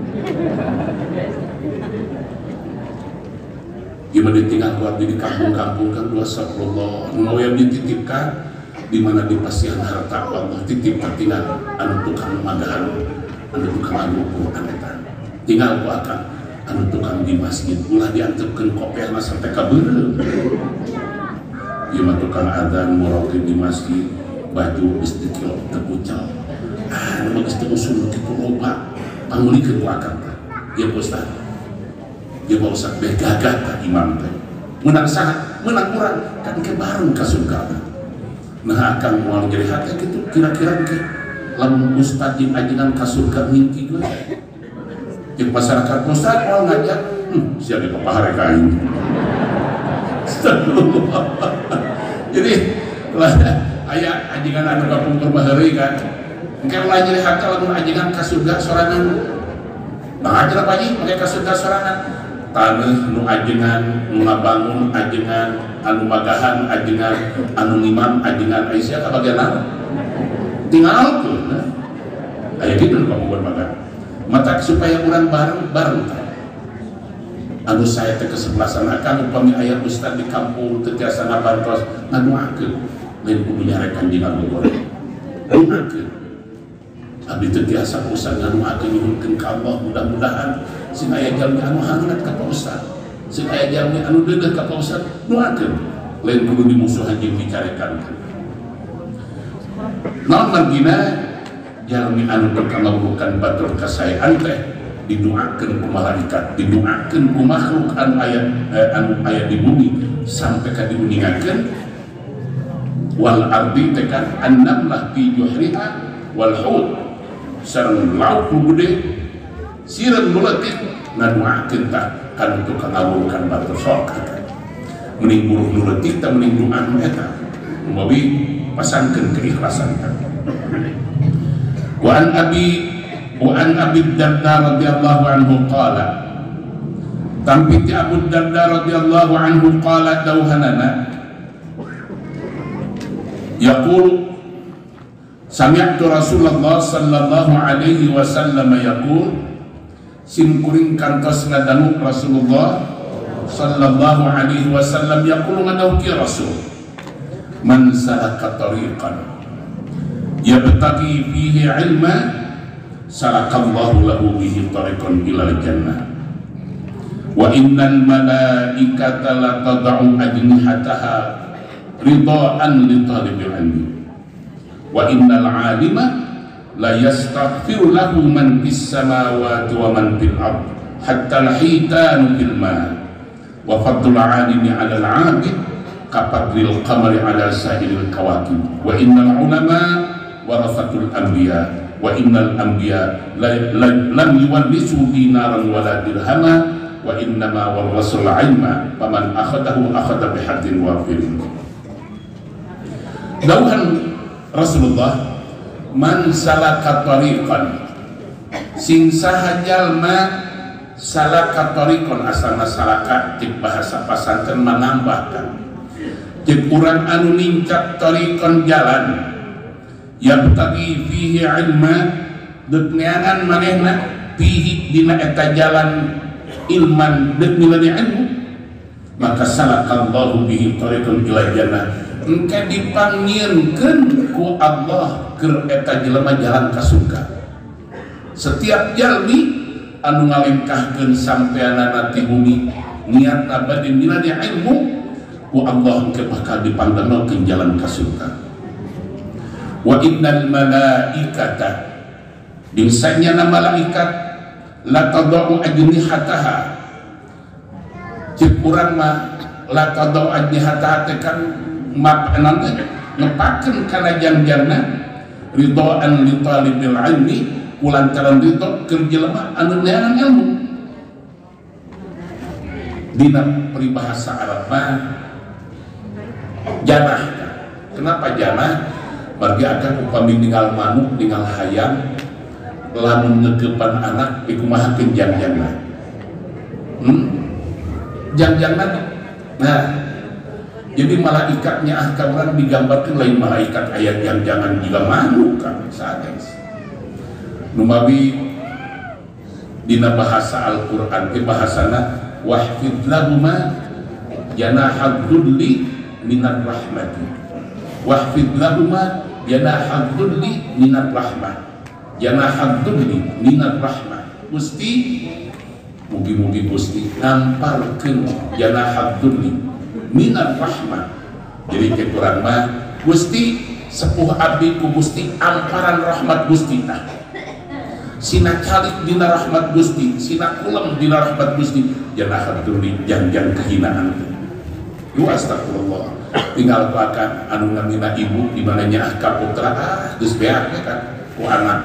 gimana ditinggal keluar di kampung-kampung kan dua astagfirullah mau yang dititipkan di mana dipasihan harta Allah titipkan tinggal anu tukang magahan anu tukang anu Quran eta tinggal ku akan anu tukang di masjid ulah diantepkeun kopiahna sampai ka beureum ieu mah tukang adzan muratib di masjid baju geus dikilo terpucal ah anu geus teu usul kitu loba pangulikeun ku akan ieu Ustaz dia mau usah begagah tak imam teh menang sangat menang kurang kan ke bareng ka surga nah akan moal jadi hati gitu kira-kira ke lamun ustad jeung ajengan ka surga mimpi gue jeung masyarakat ustad moal ngajak hmm sia di papahare ka aing astagfirullah jadi lah aya ajengan anu kapungkur baheureuy kan engke ulah jadi hati lamun ajengan ka surga sorangan nah aja apa nih make ka surga sorangan tanah nu ajengan nu ngabangun ajengan anu magahan ajengan anu ngimam ajengan Aisyah kabagian naon tinggal tuh nah aya kitu kamu buat makan mata supaya urang bareng-bareng anu saya teh kesebelasan akan upami aya ustad di kampung teu tiasa ngabantos ngaduakeun lain kudu nyarekan jeung anu goreng ngaduakeun abdi teu tiasa usah ngaduakeun nyuhunkeun ka Allah mudah-mudahan sing aya jalmi anu hangat ka Pak Ustad sing aya jalmi anu deudeuh ka Pak Ustad nuakeun lain kudu dimusuhan jeung dicarekan naon margina jalmi anu teu ngawurukan batur kasaean teh didoakeun ku malaikat didoakeun ku makhluk anu aya eh, anu aya di bumi sampai ka diuningakeun wal ardi teh kan annamlah fi juhriha wal hud sareng laut nu gede sireun nu leutik ngaduakeun tah kana tukang ngawurukan batur sok mending buruh nu leutik tah mending doa nu eta umawi pasangkeun keikhlasan tah wa an abi wa an abi Darda radhiyallahu anhu qala tampi ti Abu Darda radhiyallahu anhu qala dawhanana yaqul sami'tu Rasulullah sallallahu alaihi wasallam yaqul sim kuring kantos ngadangu Rasulullah sallallahu alaihi wasallam yaqulu ngadauki Rasul, man salaka tariqan yabtaghi fihi ilma salakallahu lahu bihi tariqan ilal jannah wa innal malaikata la tad'u ajnihataha ridaan li talibil ilmi wa innal alima la yastaghfiru lahu man fis samawati wa man fil ard hatta al-hitanu fil ma wa fadlul alimi 'ala al-'abid kafadlil qamari 'ala sa'iril kawakib wa innal ulama warathatul anbiya wa innal anbiya lam yuwarrisu dinaran wala dirhama wa innama warasul ilma faman akhadahu akhadha bihadin wafirin. Dauhan Rasulullah, man salaka tariqan, sing saha jalma salaka tariqan, asana salaka cek bahasa pasantren menambahkan cek urang anu ningkat tariqan jalan yang tadi fihi ilma deuk neangan manehna fihi dina eta jalan ilman deuk milani ilmu, maka salakallahu bihi tariqan ila jannah, engke dipanggieunkeun ku Allah keur eta jelema jalan ka surga. Setiap jalmi anu ngalengkahkeun sampeanana ti bumi niatna bade milani ilmu, ku Allah engke bakal dipangdangakeun jalan ka surga. Wa innal malaikata, biasanya nama malaikat la tadau ajnihataha, cek urang mah la tadau ajnihataha tekan map nanti ngepakeun kana jangjangna ridhaan li talibil ilmi, kulantaran ridho keur jelema anu neangan ilmu. Dina peribahasa Arab mah janah. Kenapa janah? Bagi akan upami ninggal manuk ninggal hayam lamun ngegepan anak ikumahakeun jangjangna. Hmm? Jangjangna. Nah, jadi malaikatnya ah kabarang digambarkan lain malaikat ayat jangjangan juga manuk kan sanes. Numawi dina bahasa Al-Qur'an ke bahasana wahfid lahuma janahad dhulli minar rahmati wahfid lahuma janahad dhulli minar rahmah janahad dhulli minar rahmah. Gusti mugi-mugi Gusti ngamparkeun janahad dhulli minar rahmah. Jadi kekurang mah Gusti sepuh abdi ku Gusti amparan rahmat Gusti tah. Sina calik dina rahmat Gusti, sina kulem dina rahmat Gusti, jangan tuli jangan kehinaan. Lu astagfirullah. Tinggal pakan anu ngamina ibu di mana nya ka putra ah geus beak kan ku anak.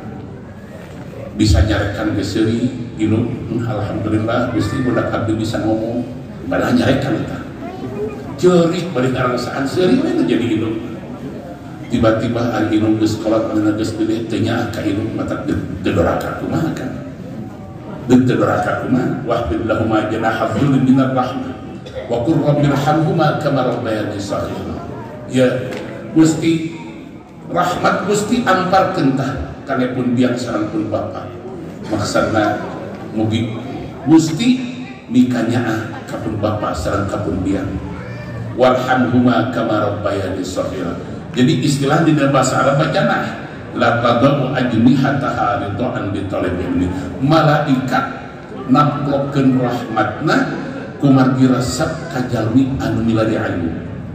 Bisa nyarekan ge seuri inu alhamdulillah Gusti budak abdi bisa ngomong. Padahal nyarekan eta. Ceurik balik arangsaan seuri we jadi inu. Tiba-tiba ari inu geus kolot anu geus gede teh nya ka inu mata dedoraka kumaha kan. Deuk dedoraka kumaha wahfid lahum janahal dhulli minar rahmah. Wa qur rabbirhamhuma kama rabbayani shaghira. Ya Gusti rahmat Gusti amparkeun tah kanepun biang sareng pun bapa. Maksudna mugi Gusti mikanyaa ka pun bapa sareng ka pun biang. Warhamhuma kama rabbayani shaghira. Jadi istilah di dalam bahasa Arab janah la tadau ajnihataha ridhaan bi talabil. Malaikat namplokeun rahmatna kumargi resep kajalmi anu milari ilmu.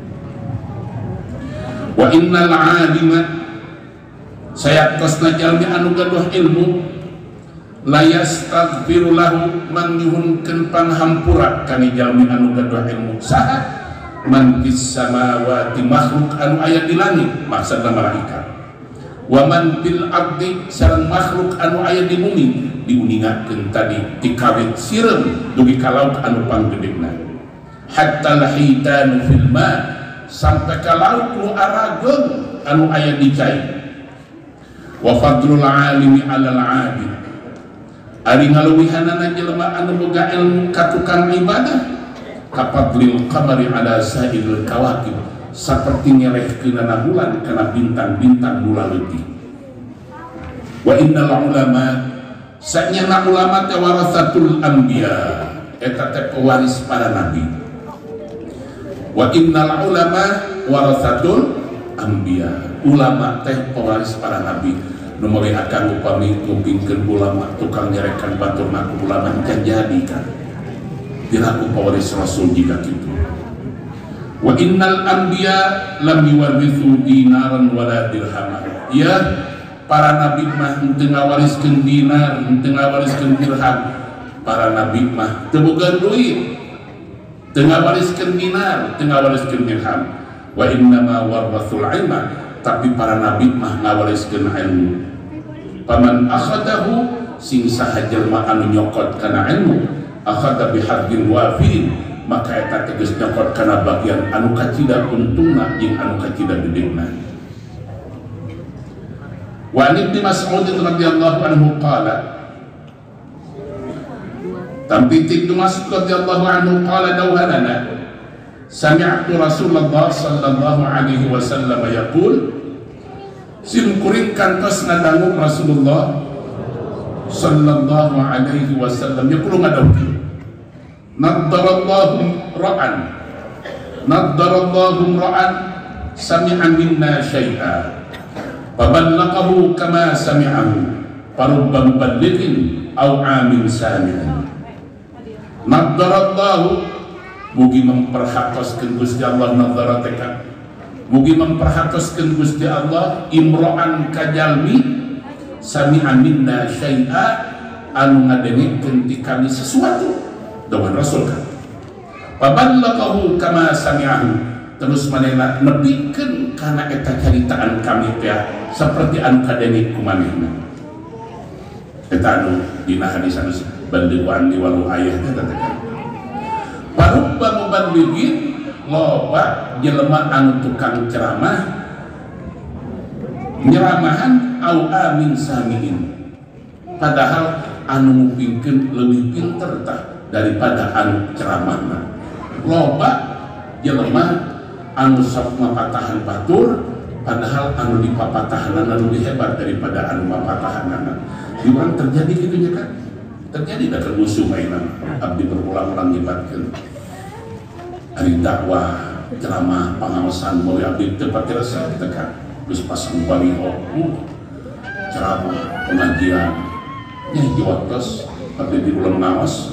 Wa innal alima sayaktasna jalmi anu gaduh ilmu la yastaghfiru lahu man yuhunkeun panghampura kani jalmi anu gaduh ilmu. Saha man fis samawati makhluk anu aya di langit maksudna malaikat. Wa man fil ardi sareng makhluk anu aya di bumi diuningakeun tadi dikawit sireum dugi ka laut anu panggedegna. Hatta lahitanu fil ma sampai ka laut nu arageun anu aya di cai. Wa fadlul alimi 'alal 'abid ari ngaluwihanana jelema anu boga ilmu ka tukang ibadah kafadlil qamari 'ala sa'il kawakib seperti nyelehkeunana bulan kana bintang-bintang nu leutik. Wa innal ulama sanyana ulama tawarasatul anbiya eta teh pewaris para nabi. Wa innal ulama warasatul anbiya. Ulama teh pewaris para nabi. Nu meuli akan upami ngupingkeun ulama tukang nyerekan baturna ku ulama can jadi kan. Dilaku pewaris rasul jika kitu. Wa innal anbiya lam yuwarithu dinaran wala dirhaman. Ya, para nabi mah teu ngawariskeun dinar, teu ngawariskeun dirham. Para nabi mah teu boga duit, teu ngawariskeun dinar, teu ngawariskeun dirham. Wa innama warathul ilma, tapi para nabi mah ngawariskeun ilmu. Paman akhadahu sing saha jelema anu nyokot kana ilmu, akhada bihadzin wafin, maka eta tegas nyokot kana bagian anu kacida untungna jeung anu kacida gedena. Wa an Ibnu Mas'ud radhiyallahu anhu qala, tampi Ibnu Mas'ud radhiyallahu anhu qala dawhanana sami'tu Rasulullah sallallahu alaihi wasallam yaqul, sim kuring kantos ngadangu Rasulullah sallallahu alaihi wasallam yaqulu ngadawukeun, naddarallahu ra'an naddarallahu ra'an sami'a minna syai'a faballaqahu kama sami'ahu farubba muballighin aw amin sami'in. Naddarallahu mugi memperhatoskeun Gusti Allah, nadzarateka mugi memperhatoskeun Gusti Allah imro'an kajalmi sami'a minna syai'a anu ngadengikeun ti kami sesuatu dawuh Rasul kan. Faballaqahu kama sami'ahu, terus manehna nepikeun kana eta caritaan kami teh saperti anu kadengik ku manehna. Eta anu dina hadis anu bandeu wani walu ayah teh katakan. Parubba muballighin, loba jelema anu tukang ceramah nyeramahan au amin samiin, padahal anu ngupingkeun leuwih pinter tah daripada anu ceramahna. Loba jelema anu sok mapatahan batur, padahal anu dipapatahanan lebih hebat daripada anu mapatahanan. Di urang terjadi gitunya kan? Terjadi da kerusuh mainan. Abdi berulang-ulang nyebatkeun ari dakwah ceramah pangaosan mulai abdi teu pati resep teh kan. Geus pasang baliho, ceramah pengajian nya hiji waktos abdi di ulang ngaos.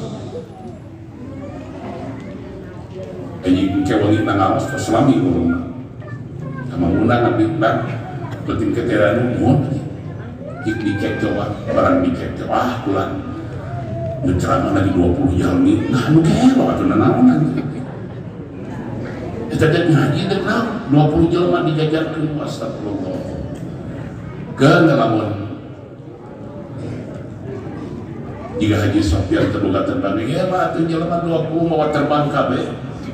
Ayi kewangi nangaos tos selami urang. Sama undang abdi bang penting keteran muon jik dicek coba barang dicek wah kulan ceramah lagi dua puluh jalmi nah anu kelo atuh nanaon anjing eta dek ngaji dek naon dua puluh jalma dijajarkeun astagfirullah keun lamun jika Haji Sofyan terbuka terbang ya mah atuh jalma dua puluh mau terbang kabeh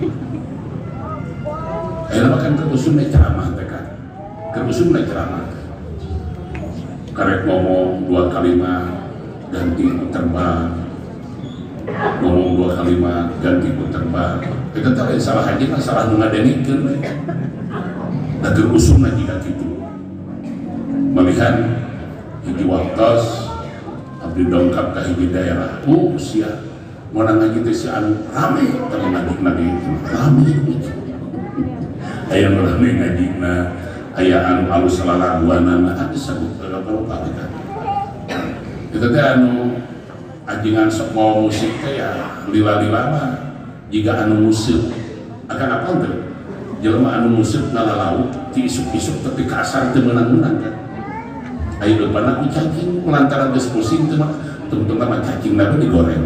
ayeuna makan keusum ceramah teh kan keusum ceramah karek ngomong dua kalimat ganti terbang, ngomong dua kalimat ganti terbang. Kita tahu salah haji kan salah ngadenikeun we. Da teu usumna jika kitu. Malihan hiji waktos abdi dongkap ka hiji daerah. Uh sia moal ngaji teh si anu rame teh ngaji-ngaji rame. Aya nu rame ngajina aya anu alus lalaguanana ada sabut kalau kita kita teh anu ajingan sok mau musik teh ya lila-lila mah jika anu musik akan apa teh jelema anu musik nalalau ti isuk-isuk tapi kasar teu meunang-meunang kan aya depanna ku cacing lantaran geus pusing teh mah tungtung mah cacing na digoreng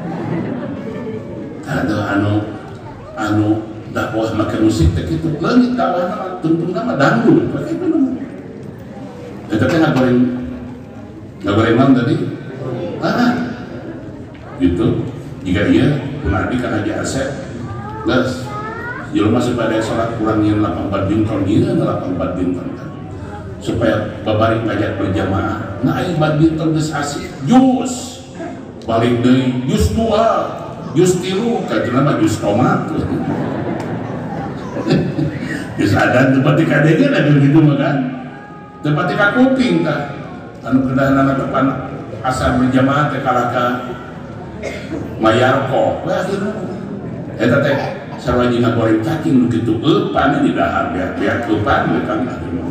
ada anu anu dakwah make musik teh kitu leungit dakwahna tungtung nama dangdut pakai itu nama eta teh ngagoreng ngagoreng naon tadi ah gitu jika iya kunadi ka Haji Asep geus jelema supaya salat kurang nyeun delapan empat dinton ieu delapan empat dinton supaya babari ngajak berjamaah nah aya badminton geus asih jus balik deui jus dua jus tilu kajenna mah jus tomat geus ada tempat dikadenge ada gitu mah kan tempat dikakuping tah anu kedahanan depan asal berjamaah teh kalaka mayarko wah akhirnya eta teh sarwajina goreng cacing begitu eupan di dahar biar biar eupan kan akhirnya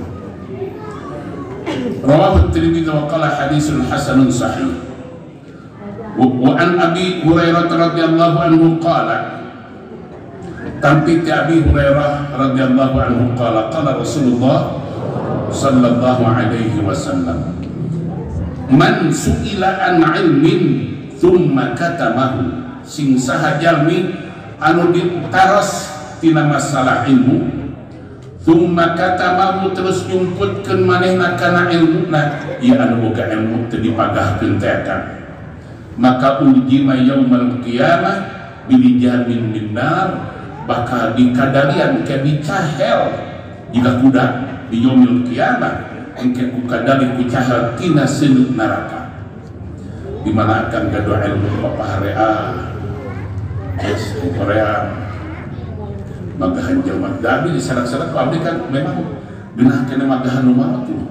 rawahu at-Tirmidzi wa qala haditsun hasanun sahih wa an Abi Hurairah radhiyallahu anhu qala tampi Abi Hurairah radhiyallahu anhu qala qala Rasulullah sallallahu alaihi wasallam man su'ila an ilmin thumma katamahu sing saha jalmi anu ditaros tina masalah ilmu thumma katamahu terus nyumputkeun manehna kana ilmuna ieu anu boga ilmu teu dipagahkeun teh kan maka ujima yaumal qiyamah bilijamin minnar bakal dikadalian ke dicahel jika kuda di yaumil qiyamah engke ku kadali ku cahel tina seuneu neraka di mana akan gaduh ilmu papaharea yes Korea magahan jelema da abdi disarak-sarak ku abdi kan memang geunah kena magahan nu mah tuh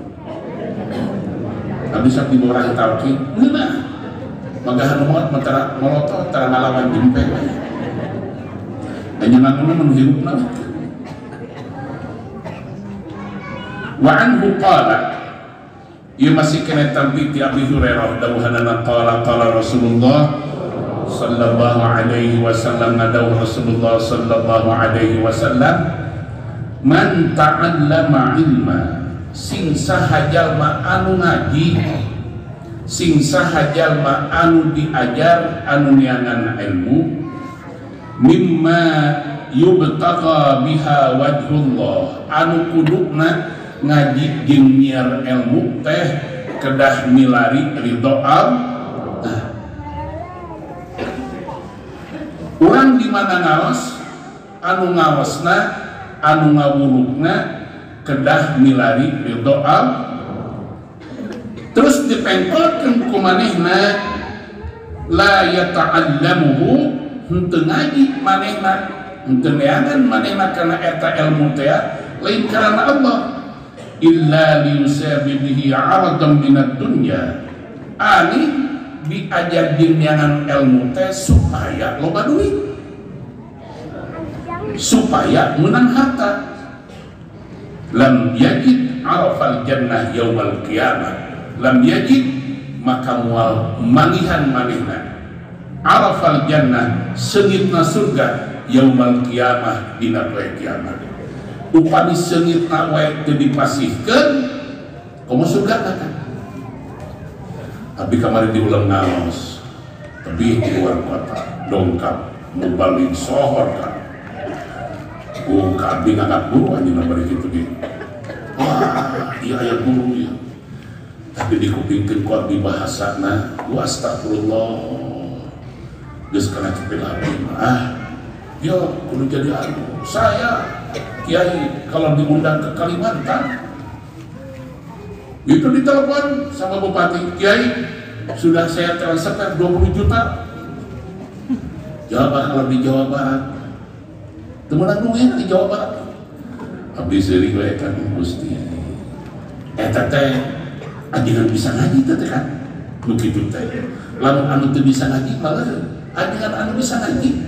abdi sak diborah talqin geunah magahan nu mah tara molotot tara ngalawan jempeng hanya nanguna menghirupna wa anhu qala ieu masih kena tampi ti Abi Hurairah dawuhanana qala qala Rasulullah sallallahu alaihi wasallam nadaw Rasulullah sallallahu alaihi wasallam man ta'allama ilma sing saha jalma anu ngaji sing saha jalma anu diajar anu niangan ilmu mimma yubtaqa biha wajhullah anu kudukna ngaji jeung nyiar ilmu teh kedah milari ridho Allah urang di mana ngaos anu ngaosna anu ngawurukna kedah milari ridho Allah terus dipengkolkeun ku manehna la yata'allamuhu henteu ngaji manehna henteu neangan manehna kana eta ilmu teh lain karena Allah illa liyusabi bihi 'aradan minad dunya ani diajar jeung neangan ilmu teh supaya loba duit supaya menang harta lam yajid 'arafal jannah yaumal qiyamah lam yajid maka moal mangihan manehna arafal jannah seungitna surga yaumal qiyamah dina poe kiamat upami seungitna wae teu dipasihkeun komo surga kan abdi kamari diulang ngaos tebih di luar kota dongkap mubalik sohor kan oh ka abdi ngangkat guru anjeunna bari kitu ge wah ieu aya guru ya tapi dikupingkeun ku abdi bahasana wa astagfirullah geus kana cepet abdi ah yo kudu jadi anu saya kiai kalau diundang ke Kalimantan itu ditelepon sama bupati kiai sudah saya transfer dua puluh juta Jawa Barat kalau di Jawa Barat temenan duit di Jawa Barat abdi seuring we kan Gusti eta teh ajeungan bisa ngaji teh kan begitu teh lamun anu teu bisa ngaji malah ajeungan anu bisa ngaji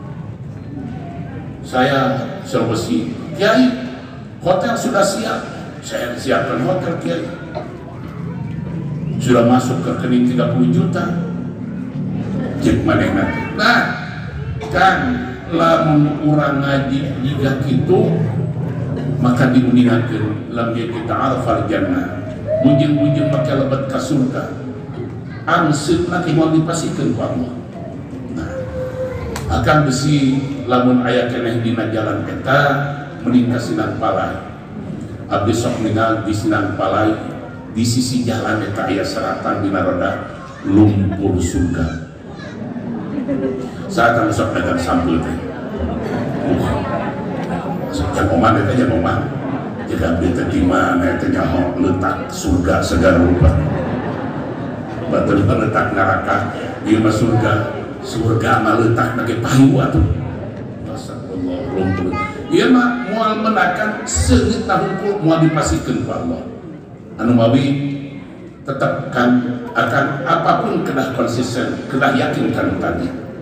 saya Sulawesi kiai hotel sudah siap saya siapkan hotel kiai sudah masuk ke rekening tiga puluh juta cek manehna nah kan lamun urang ngaji jika kitu maka diuningakeun lam kita arafal jannah bujeng-bujeng make lebet ka surga angseutna teh moal dipasikeun ku Allah nah akan besi lamun aya keneh dina jalan eta mending ka Sinang Palai abdi sok ningal di Sinang Palai di sisi jalan eta aya seratan dina roda lumpur surga saat anu sok dagang sampul teh jangan oman eta jangan oman jadi abdi teh di mana eta nyaho letak surga segala rupa batur letak neraka ieu mah surga surga mah letak nage pahiu atuh masyaallah lumpur ieu mah moal menakan seungit hungkul moal dipasikeun ku Allah anu mawi tetap kan akan apapun kedah konsisten kedah yakin kan tadi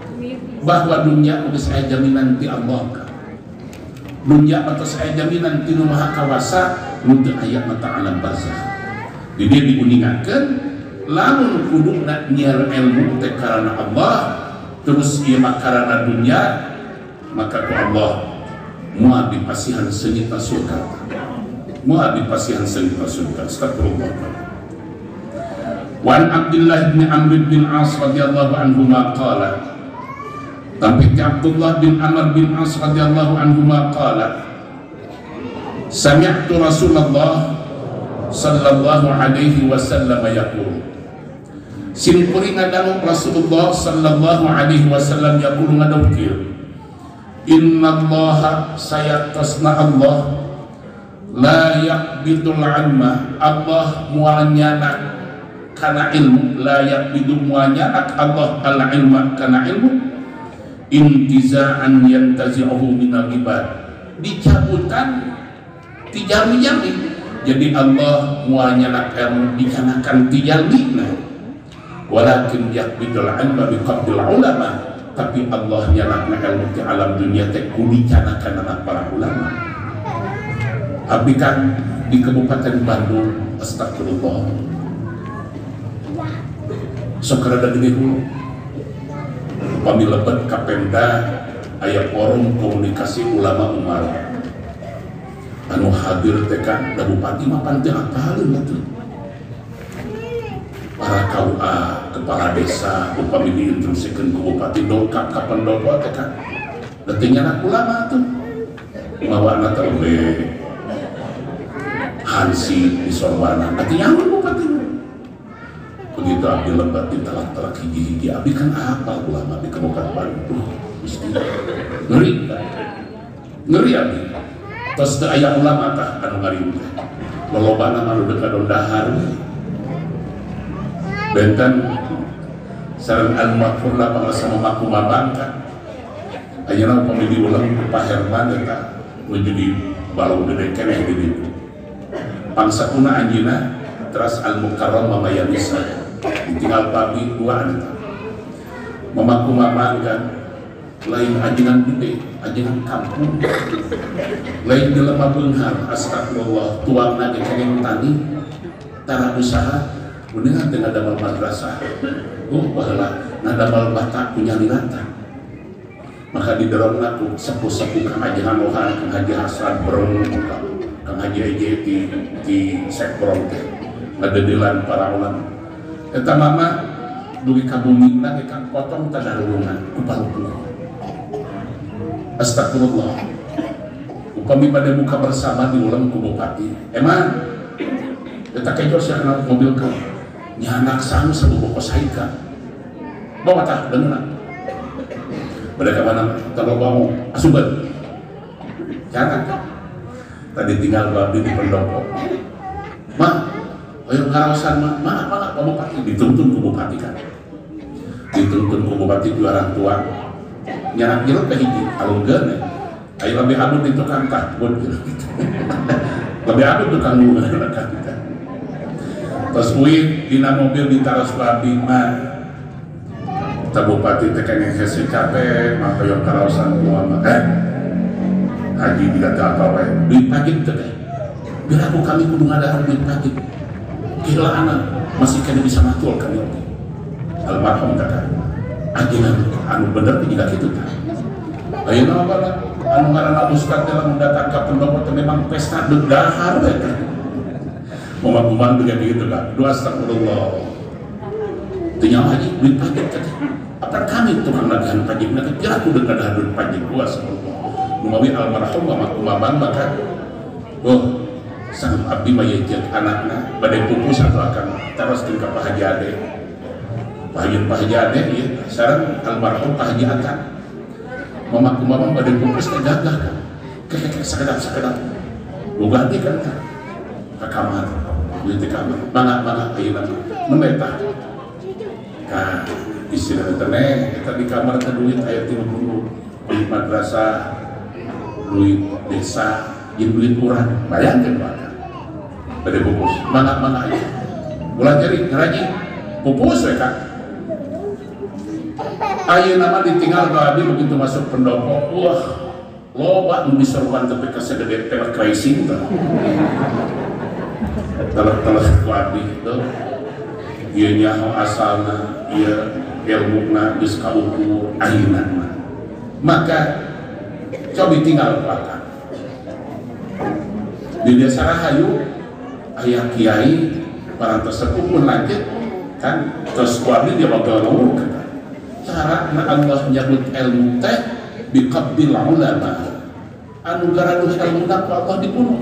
bahwa dunia udah saya jaminan di Allah kan. Dunia atau saya jaminan di Maha Kawasa untuk ayat mata alam barzakh. Jadi dia diuningakan lamun kudu nak nyiar ilmu teh karena Allah terus ia karena dunia maka ku Allah mual di pasihan sengit surga mual di pasihan sengit surga. Astagfirullah. Wan Abdullah bin Amr bin As radhiyallahu anhu qala tapi Abdullah bin Amr bin As radhiyallahu anhu qala sami'tu Rasulullah sallallahu alaihi wasallam yaqul simpuri ngadang Rasulullah sallallahu alaihi wasallam yaqul ngadukir innallaha sayatasna Allah la yaqbidul ilma Allah muanyana kana ilmu la yaqbidu muanyana Allah al ilma kana ilmu intiza'an yantazi'uhu minal ibad dicabutan tijami-jami. Jadi Allah muanyana ilmu dikanakan tijalina walakin yaqbidul ilma biqabdil ulama tapi Allah nyalakna ilmu di alam dunia teh dikanakan anak para ulama. Abdi kan di Kabupaten Bandung astagfirullah sakarada gede dulu pami lebet Kapemda aya forum komunikasi ulama Umar anu hadir teh kan da bupati mah panteu apalin atuh para K U A kepala desa upami diinstruksikeun ku bupati dongkap ka pendopo teh kan da teu nyana ulama tuh mawana teh we Hansi di Sorbana artinya apa bupati begitu abdi lebat di telak-telak hiji-hiji abdi kan apa ulama di Kabupaten Bandung mesti ngeri ngeri abdi terus teu aya ulama tah anu ngarimteh lolobana mah udah kadondahar benten sareng al-makfur la pangasama makuma bangka ayeuna pamili ulang Pak Herman eta menuju di balau gede keneh di ditu pangsa kuna anjina teras al-mukarram mama yanisa ditinggal babi dua anu mamaku mama kan lain ajinan gede ajinan kampung lain jelema beunghar astagfirullah tuangna ge kengeng tani tara usaha beunang teu ngadamel madrasah oh baheula ngadamel bata punya linata maka didorongna ku sepuh-sepuh Kang Haji Hanohan Kang Haji Hasan Brong Kang Haji Eje di di sekbrong teh ngadedelan para ulama eta mama dugi ka bumina ge Kang potong tadarungan ku palupuh astagfirullah upami pada buka bersama di ulang ku bupati emang eta kejo sia mobil ka nyanak sanu sabubuh kosaika bawa tah beunang pada ke mana kalau kamu asubat jangan tadi tinggal babi di pendopo mah ayo karawasan mah mah apa nggak kamu bupati dituntun ke bupati kan dituntun ke bupati dua orang tua nyarak jeruk ke hiji alunggan ayo lebih abut itu kan takut lebih abut itu kan bunga terus uih dina mobil di taras babi mah bupati tekan yang hese capek maka yang karawasan Muhammad eh haji tidak apa-apa duit pajak teh biar aku kami kudu ngadahar duit pajak gila anak masih kena bisa matul kami almarhum kakak ajinan anu bener tidak gitu kan ayo nama bala anu ngaranna ustad dalam mendatang ke pendopo memang pesta dedahar kan momen-momen begitu kan doa astagfirullah tinggal haji duit pajak teh apa kami tukang lagihan pajak nanti kira aku udah ada duit pajak gua sebelum mengawi almarhum mama kumaban maka oh sang abdi mayajak anaknya badai pupus atau akan terus tingkat Pak Haji Ade Pak Haji Pak Haji Ade ya sekarang almarhum Pak Haji Akan mama kumaban badai pupus tegagah kan kekek sekedap sekedap bukan di kan ke kamar di kamar mana mana ayeuna menetah kan istilah teneh kita di kamar teh duit aya tilu puluh duit madrasah duit desa jeung duit urang bayangkeun Pak bade pupus mana mana aya ulah jadi ngaraji pupus we Kak Ayo nama ditinggal babi begitu masuk pendopo, wah loba nu diseruan tapi kasegede pelek racing tuh. Telek-telek ku abdi tuh. Ieu nyaho asalna, ieu ilmuna geus kaukur ayeuna mah. Maka coba tinggal ku akang. Di desa Rahayu aya kiai parantos sepuh pun lanjut kan terus ku abdi dia bakal ngomong cara na Allah nyabut ilmu teh biqabdil ulama anu garaduh ilmu ku Allah dibunuh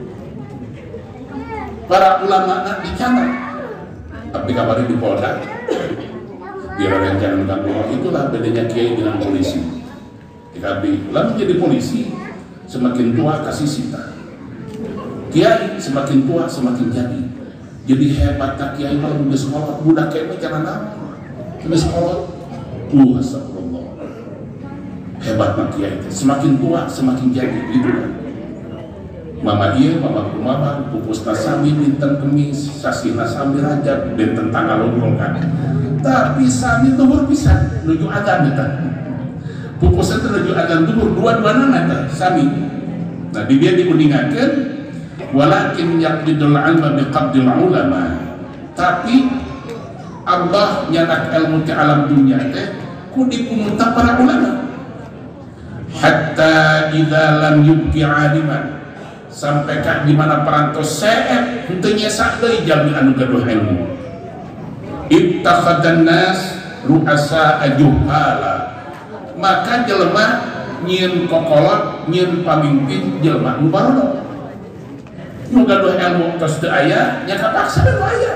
para ulama na dicatat tapi kabari di Polda dia rencana Allah. Itulah bedanya kiai dengan polisi. Tapi lalu jadi polisi semakin tua kasih sita, kiai semakin tua semakin jadi. Jadi hebat tak kiai malah udah sekolah budak kiai macam mana udah sekolah. Uh, astagfirullah. Hebatnya kiai semakin tua semakin jadi gitu kan. Mama iya, mama kumama, pupus nasami, binten kemis, sasi nasami rajab, binten tanggal kan. Tapi sami tuhur bisa, nuju adan itu. Pupus itu nuju adan tuhur, dua-duanya itu sami. Nah, di dia diundingakan, walakin yaqbidul alma biqabdil ulama. Tapi Allah nyanak ilmu ke alam dunia teh ku dipunguta para ulama. Hatta idza lam yubqi aliman, sampai kak di mana perantos seep henteu sak deui jalmi anu gaduh ilmu. Ittakhadhan nas ru'asa ajuhala, maka jelema nyieun kokolot nyieun pamimpin jelema nu barudak nu gaduh ilmu tos teu aya nya kapaksa nu aya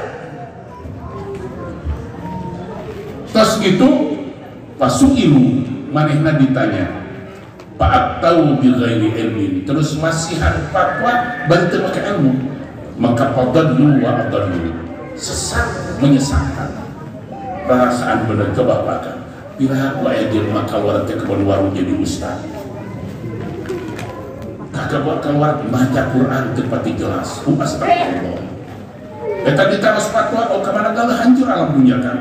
tos gitu pasuilu manehna ditanya Pak tahu bi ghairi ilmin, terus masihan fatwa bari teu make ilmu, maka fadallu wa adallu, sesat menyesatkan. Perasaan bener coba pakai piraha ku aya jelema kaluar teh kebon warung jadi ustaz, kagak buat keluar baca Quran teu pati jelas. Uh, astagfirullah. Eta ditaros fatwa oh kamana galah hancur alam dunia kan.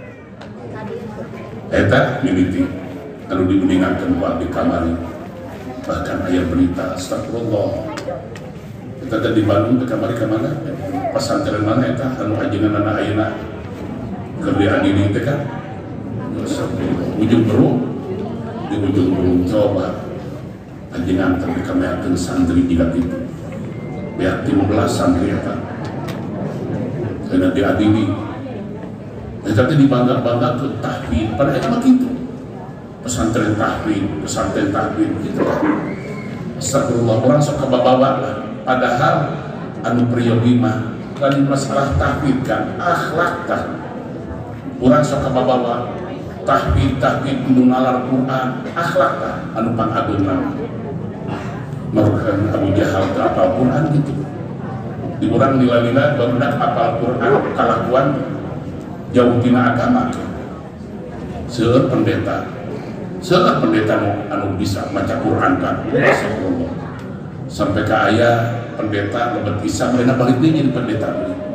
Eta militi anu dibandingkan buat di kamari, bahkan ayat berita astagfirullah. Kita tadi di Bandung ke kamari kemana? Pesantren mana eta anu ajengan anak ayeuna kerja adini teh kan? Ujung Berung, di ujung Berung coba ajengan tapi kami akan santri jika itu. Biar lima belas santri eta. Karena di adini, eta teh dibangga-bangga ke tahfidz, padahal mah kitu. Pesantren tahfidz, pesantren tahfidz gitu kan. Astagfirullah, orang sok kebawa lah. Padahal anu priyogi mah lain masalah tahfidz kan, akhlak tah. Orang sok kebawa tahfidz tahfidz kudu ngalar Quran, akhlak tah anu pangagunna. Marukan Abu Jahal teh apal Quran gitu. Di urang lila-lila barudak apal Quran kalakuan jauh tina agama. Seueur pendeta Seorang pendeta anu bisa baca Quran kan, Rasulullah. Sampai ke ayah pendeta lebat Isa mereka balik dia jadi pendeta.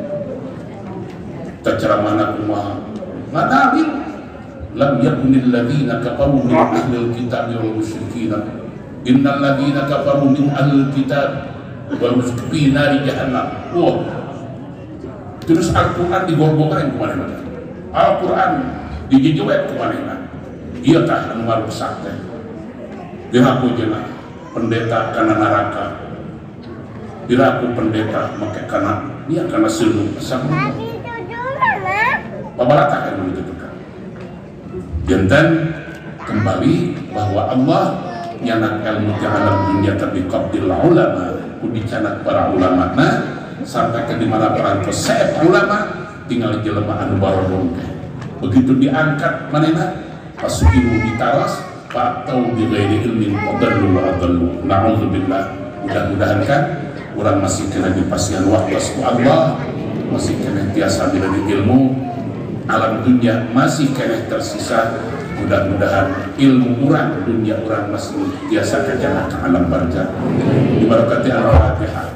Terceramana kumaha ngadalil lam yakunil ladzina kafaru min ahlil kitab wal musyrikin innal ladzina kafaru min ahlil kitab wal musyrikin nari jahannam. Wah. Terus Al-Qur'an digorgorkan kemana-mana. Al-Qur'an dijejuet kemana-mana. Iya tah anu marusak teh diraku jenah pendeta kana neraka, diraku pendeta make kana dia kana seuleuh sama pabarata kan menunjukkan jantan kembali bahwa Allah nyanak ilmu ke alam dunia tapi qabdil ulama kudu dicanak para ulama nah sampai ke dimana perantos saeb ulama tinggal jelema anu barodong begitu diangkat manehna pasukimu ditaras pak tahu bi ghairi ilmin fadallu wa adallu. Na'udzubillah. Mudah-mudahan kan orang masih kena dipasihan waktu Allah, masih kena tiasa bila di ilmu alam dunia masih kena tersisa. Mudah-mudahan ilmu orang dunia orang masih tiasa kejana ke alam barzakh. Dibarakati Al-Fatihah.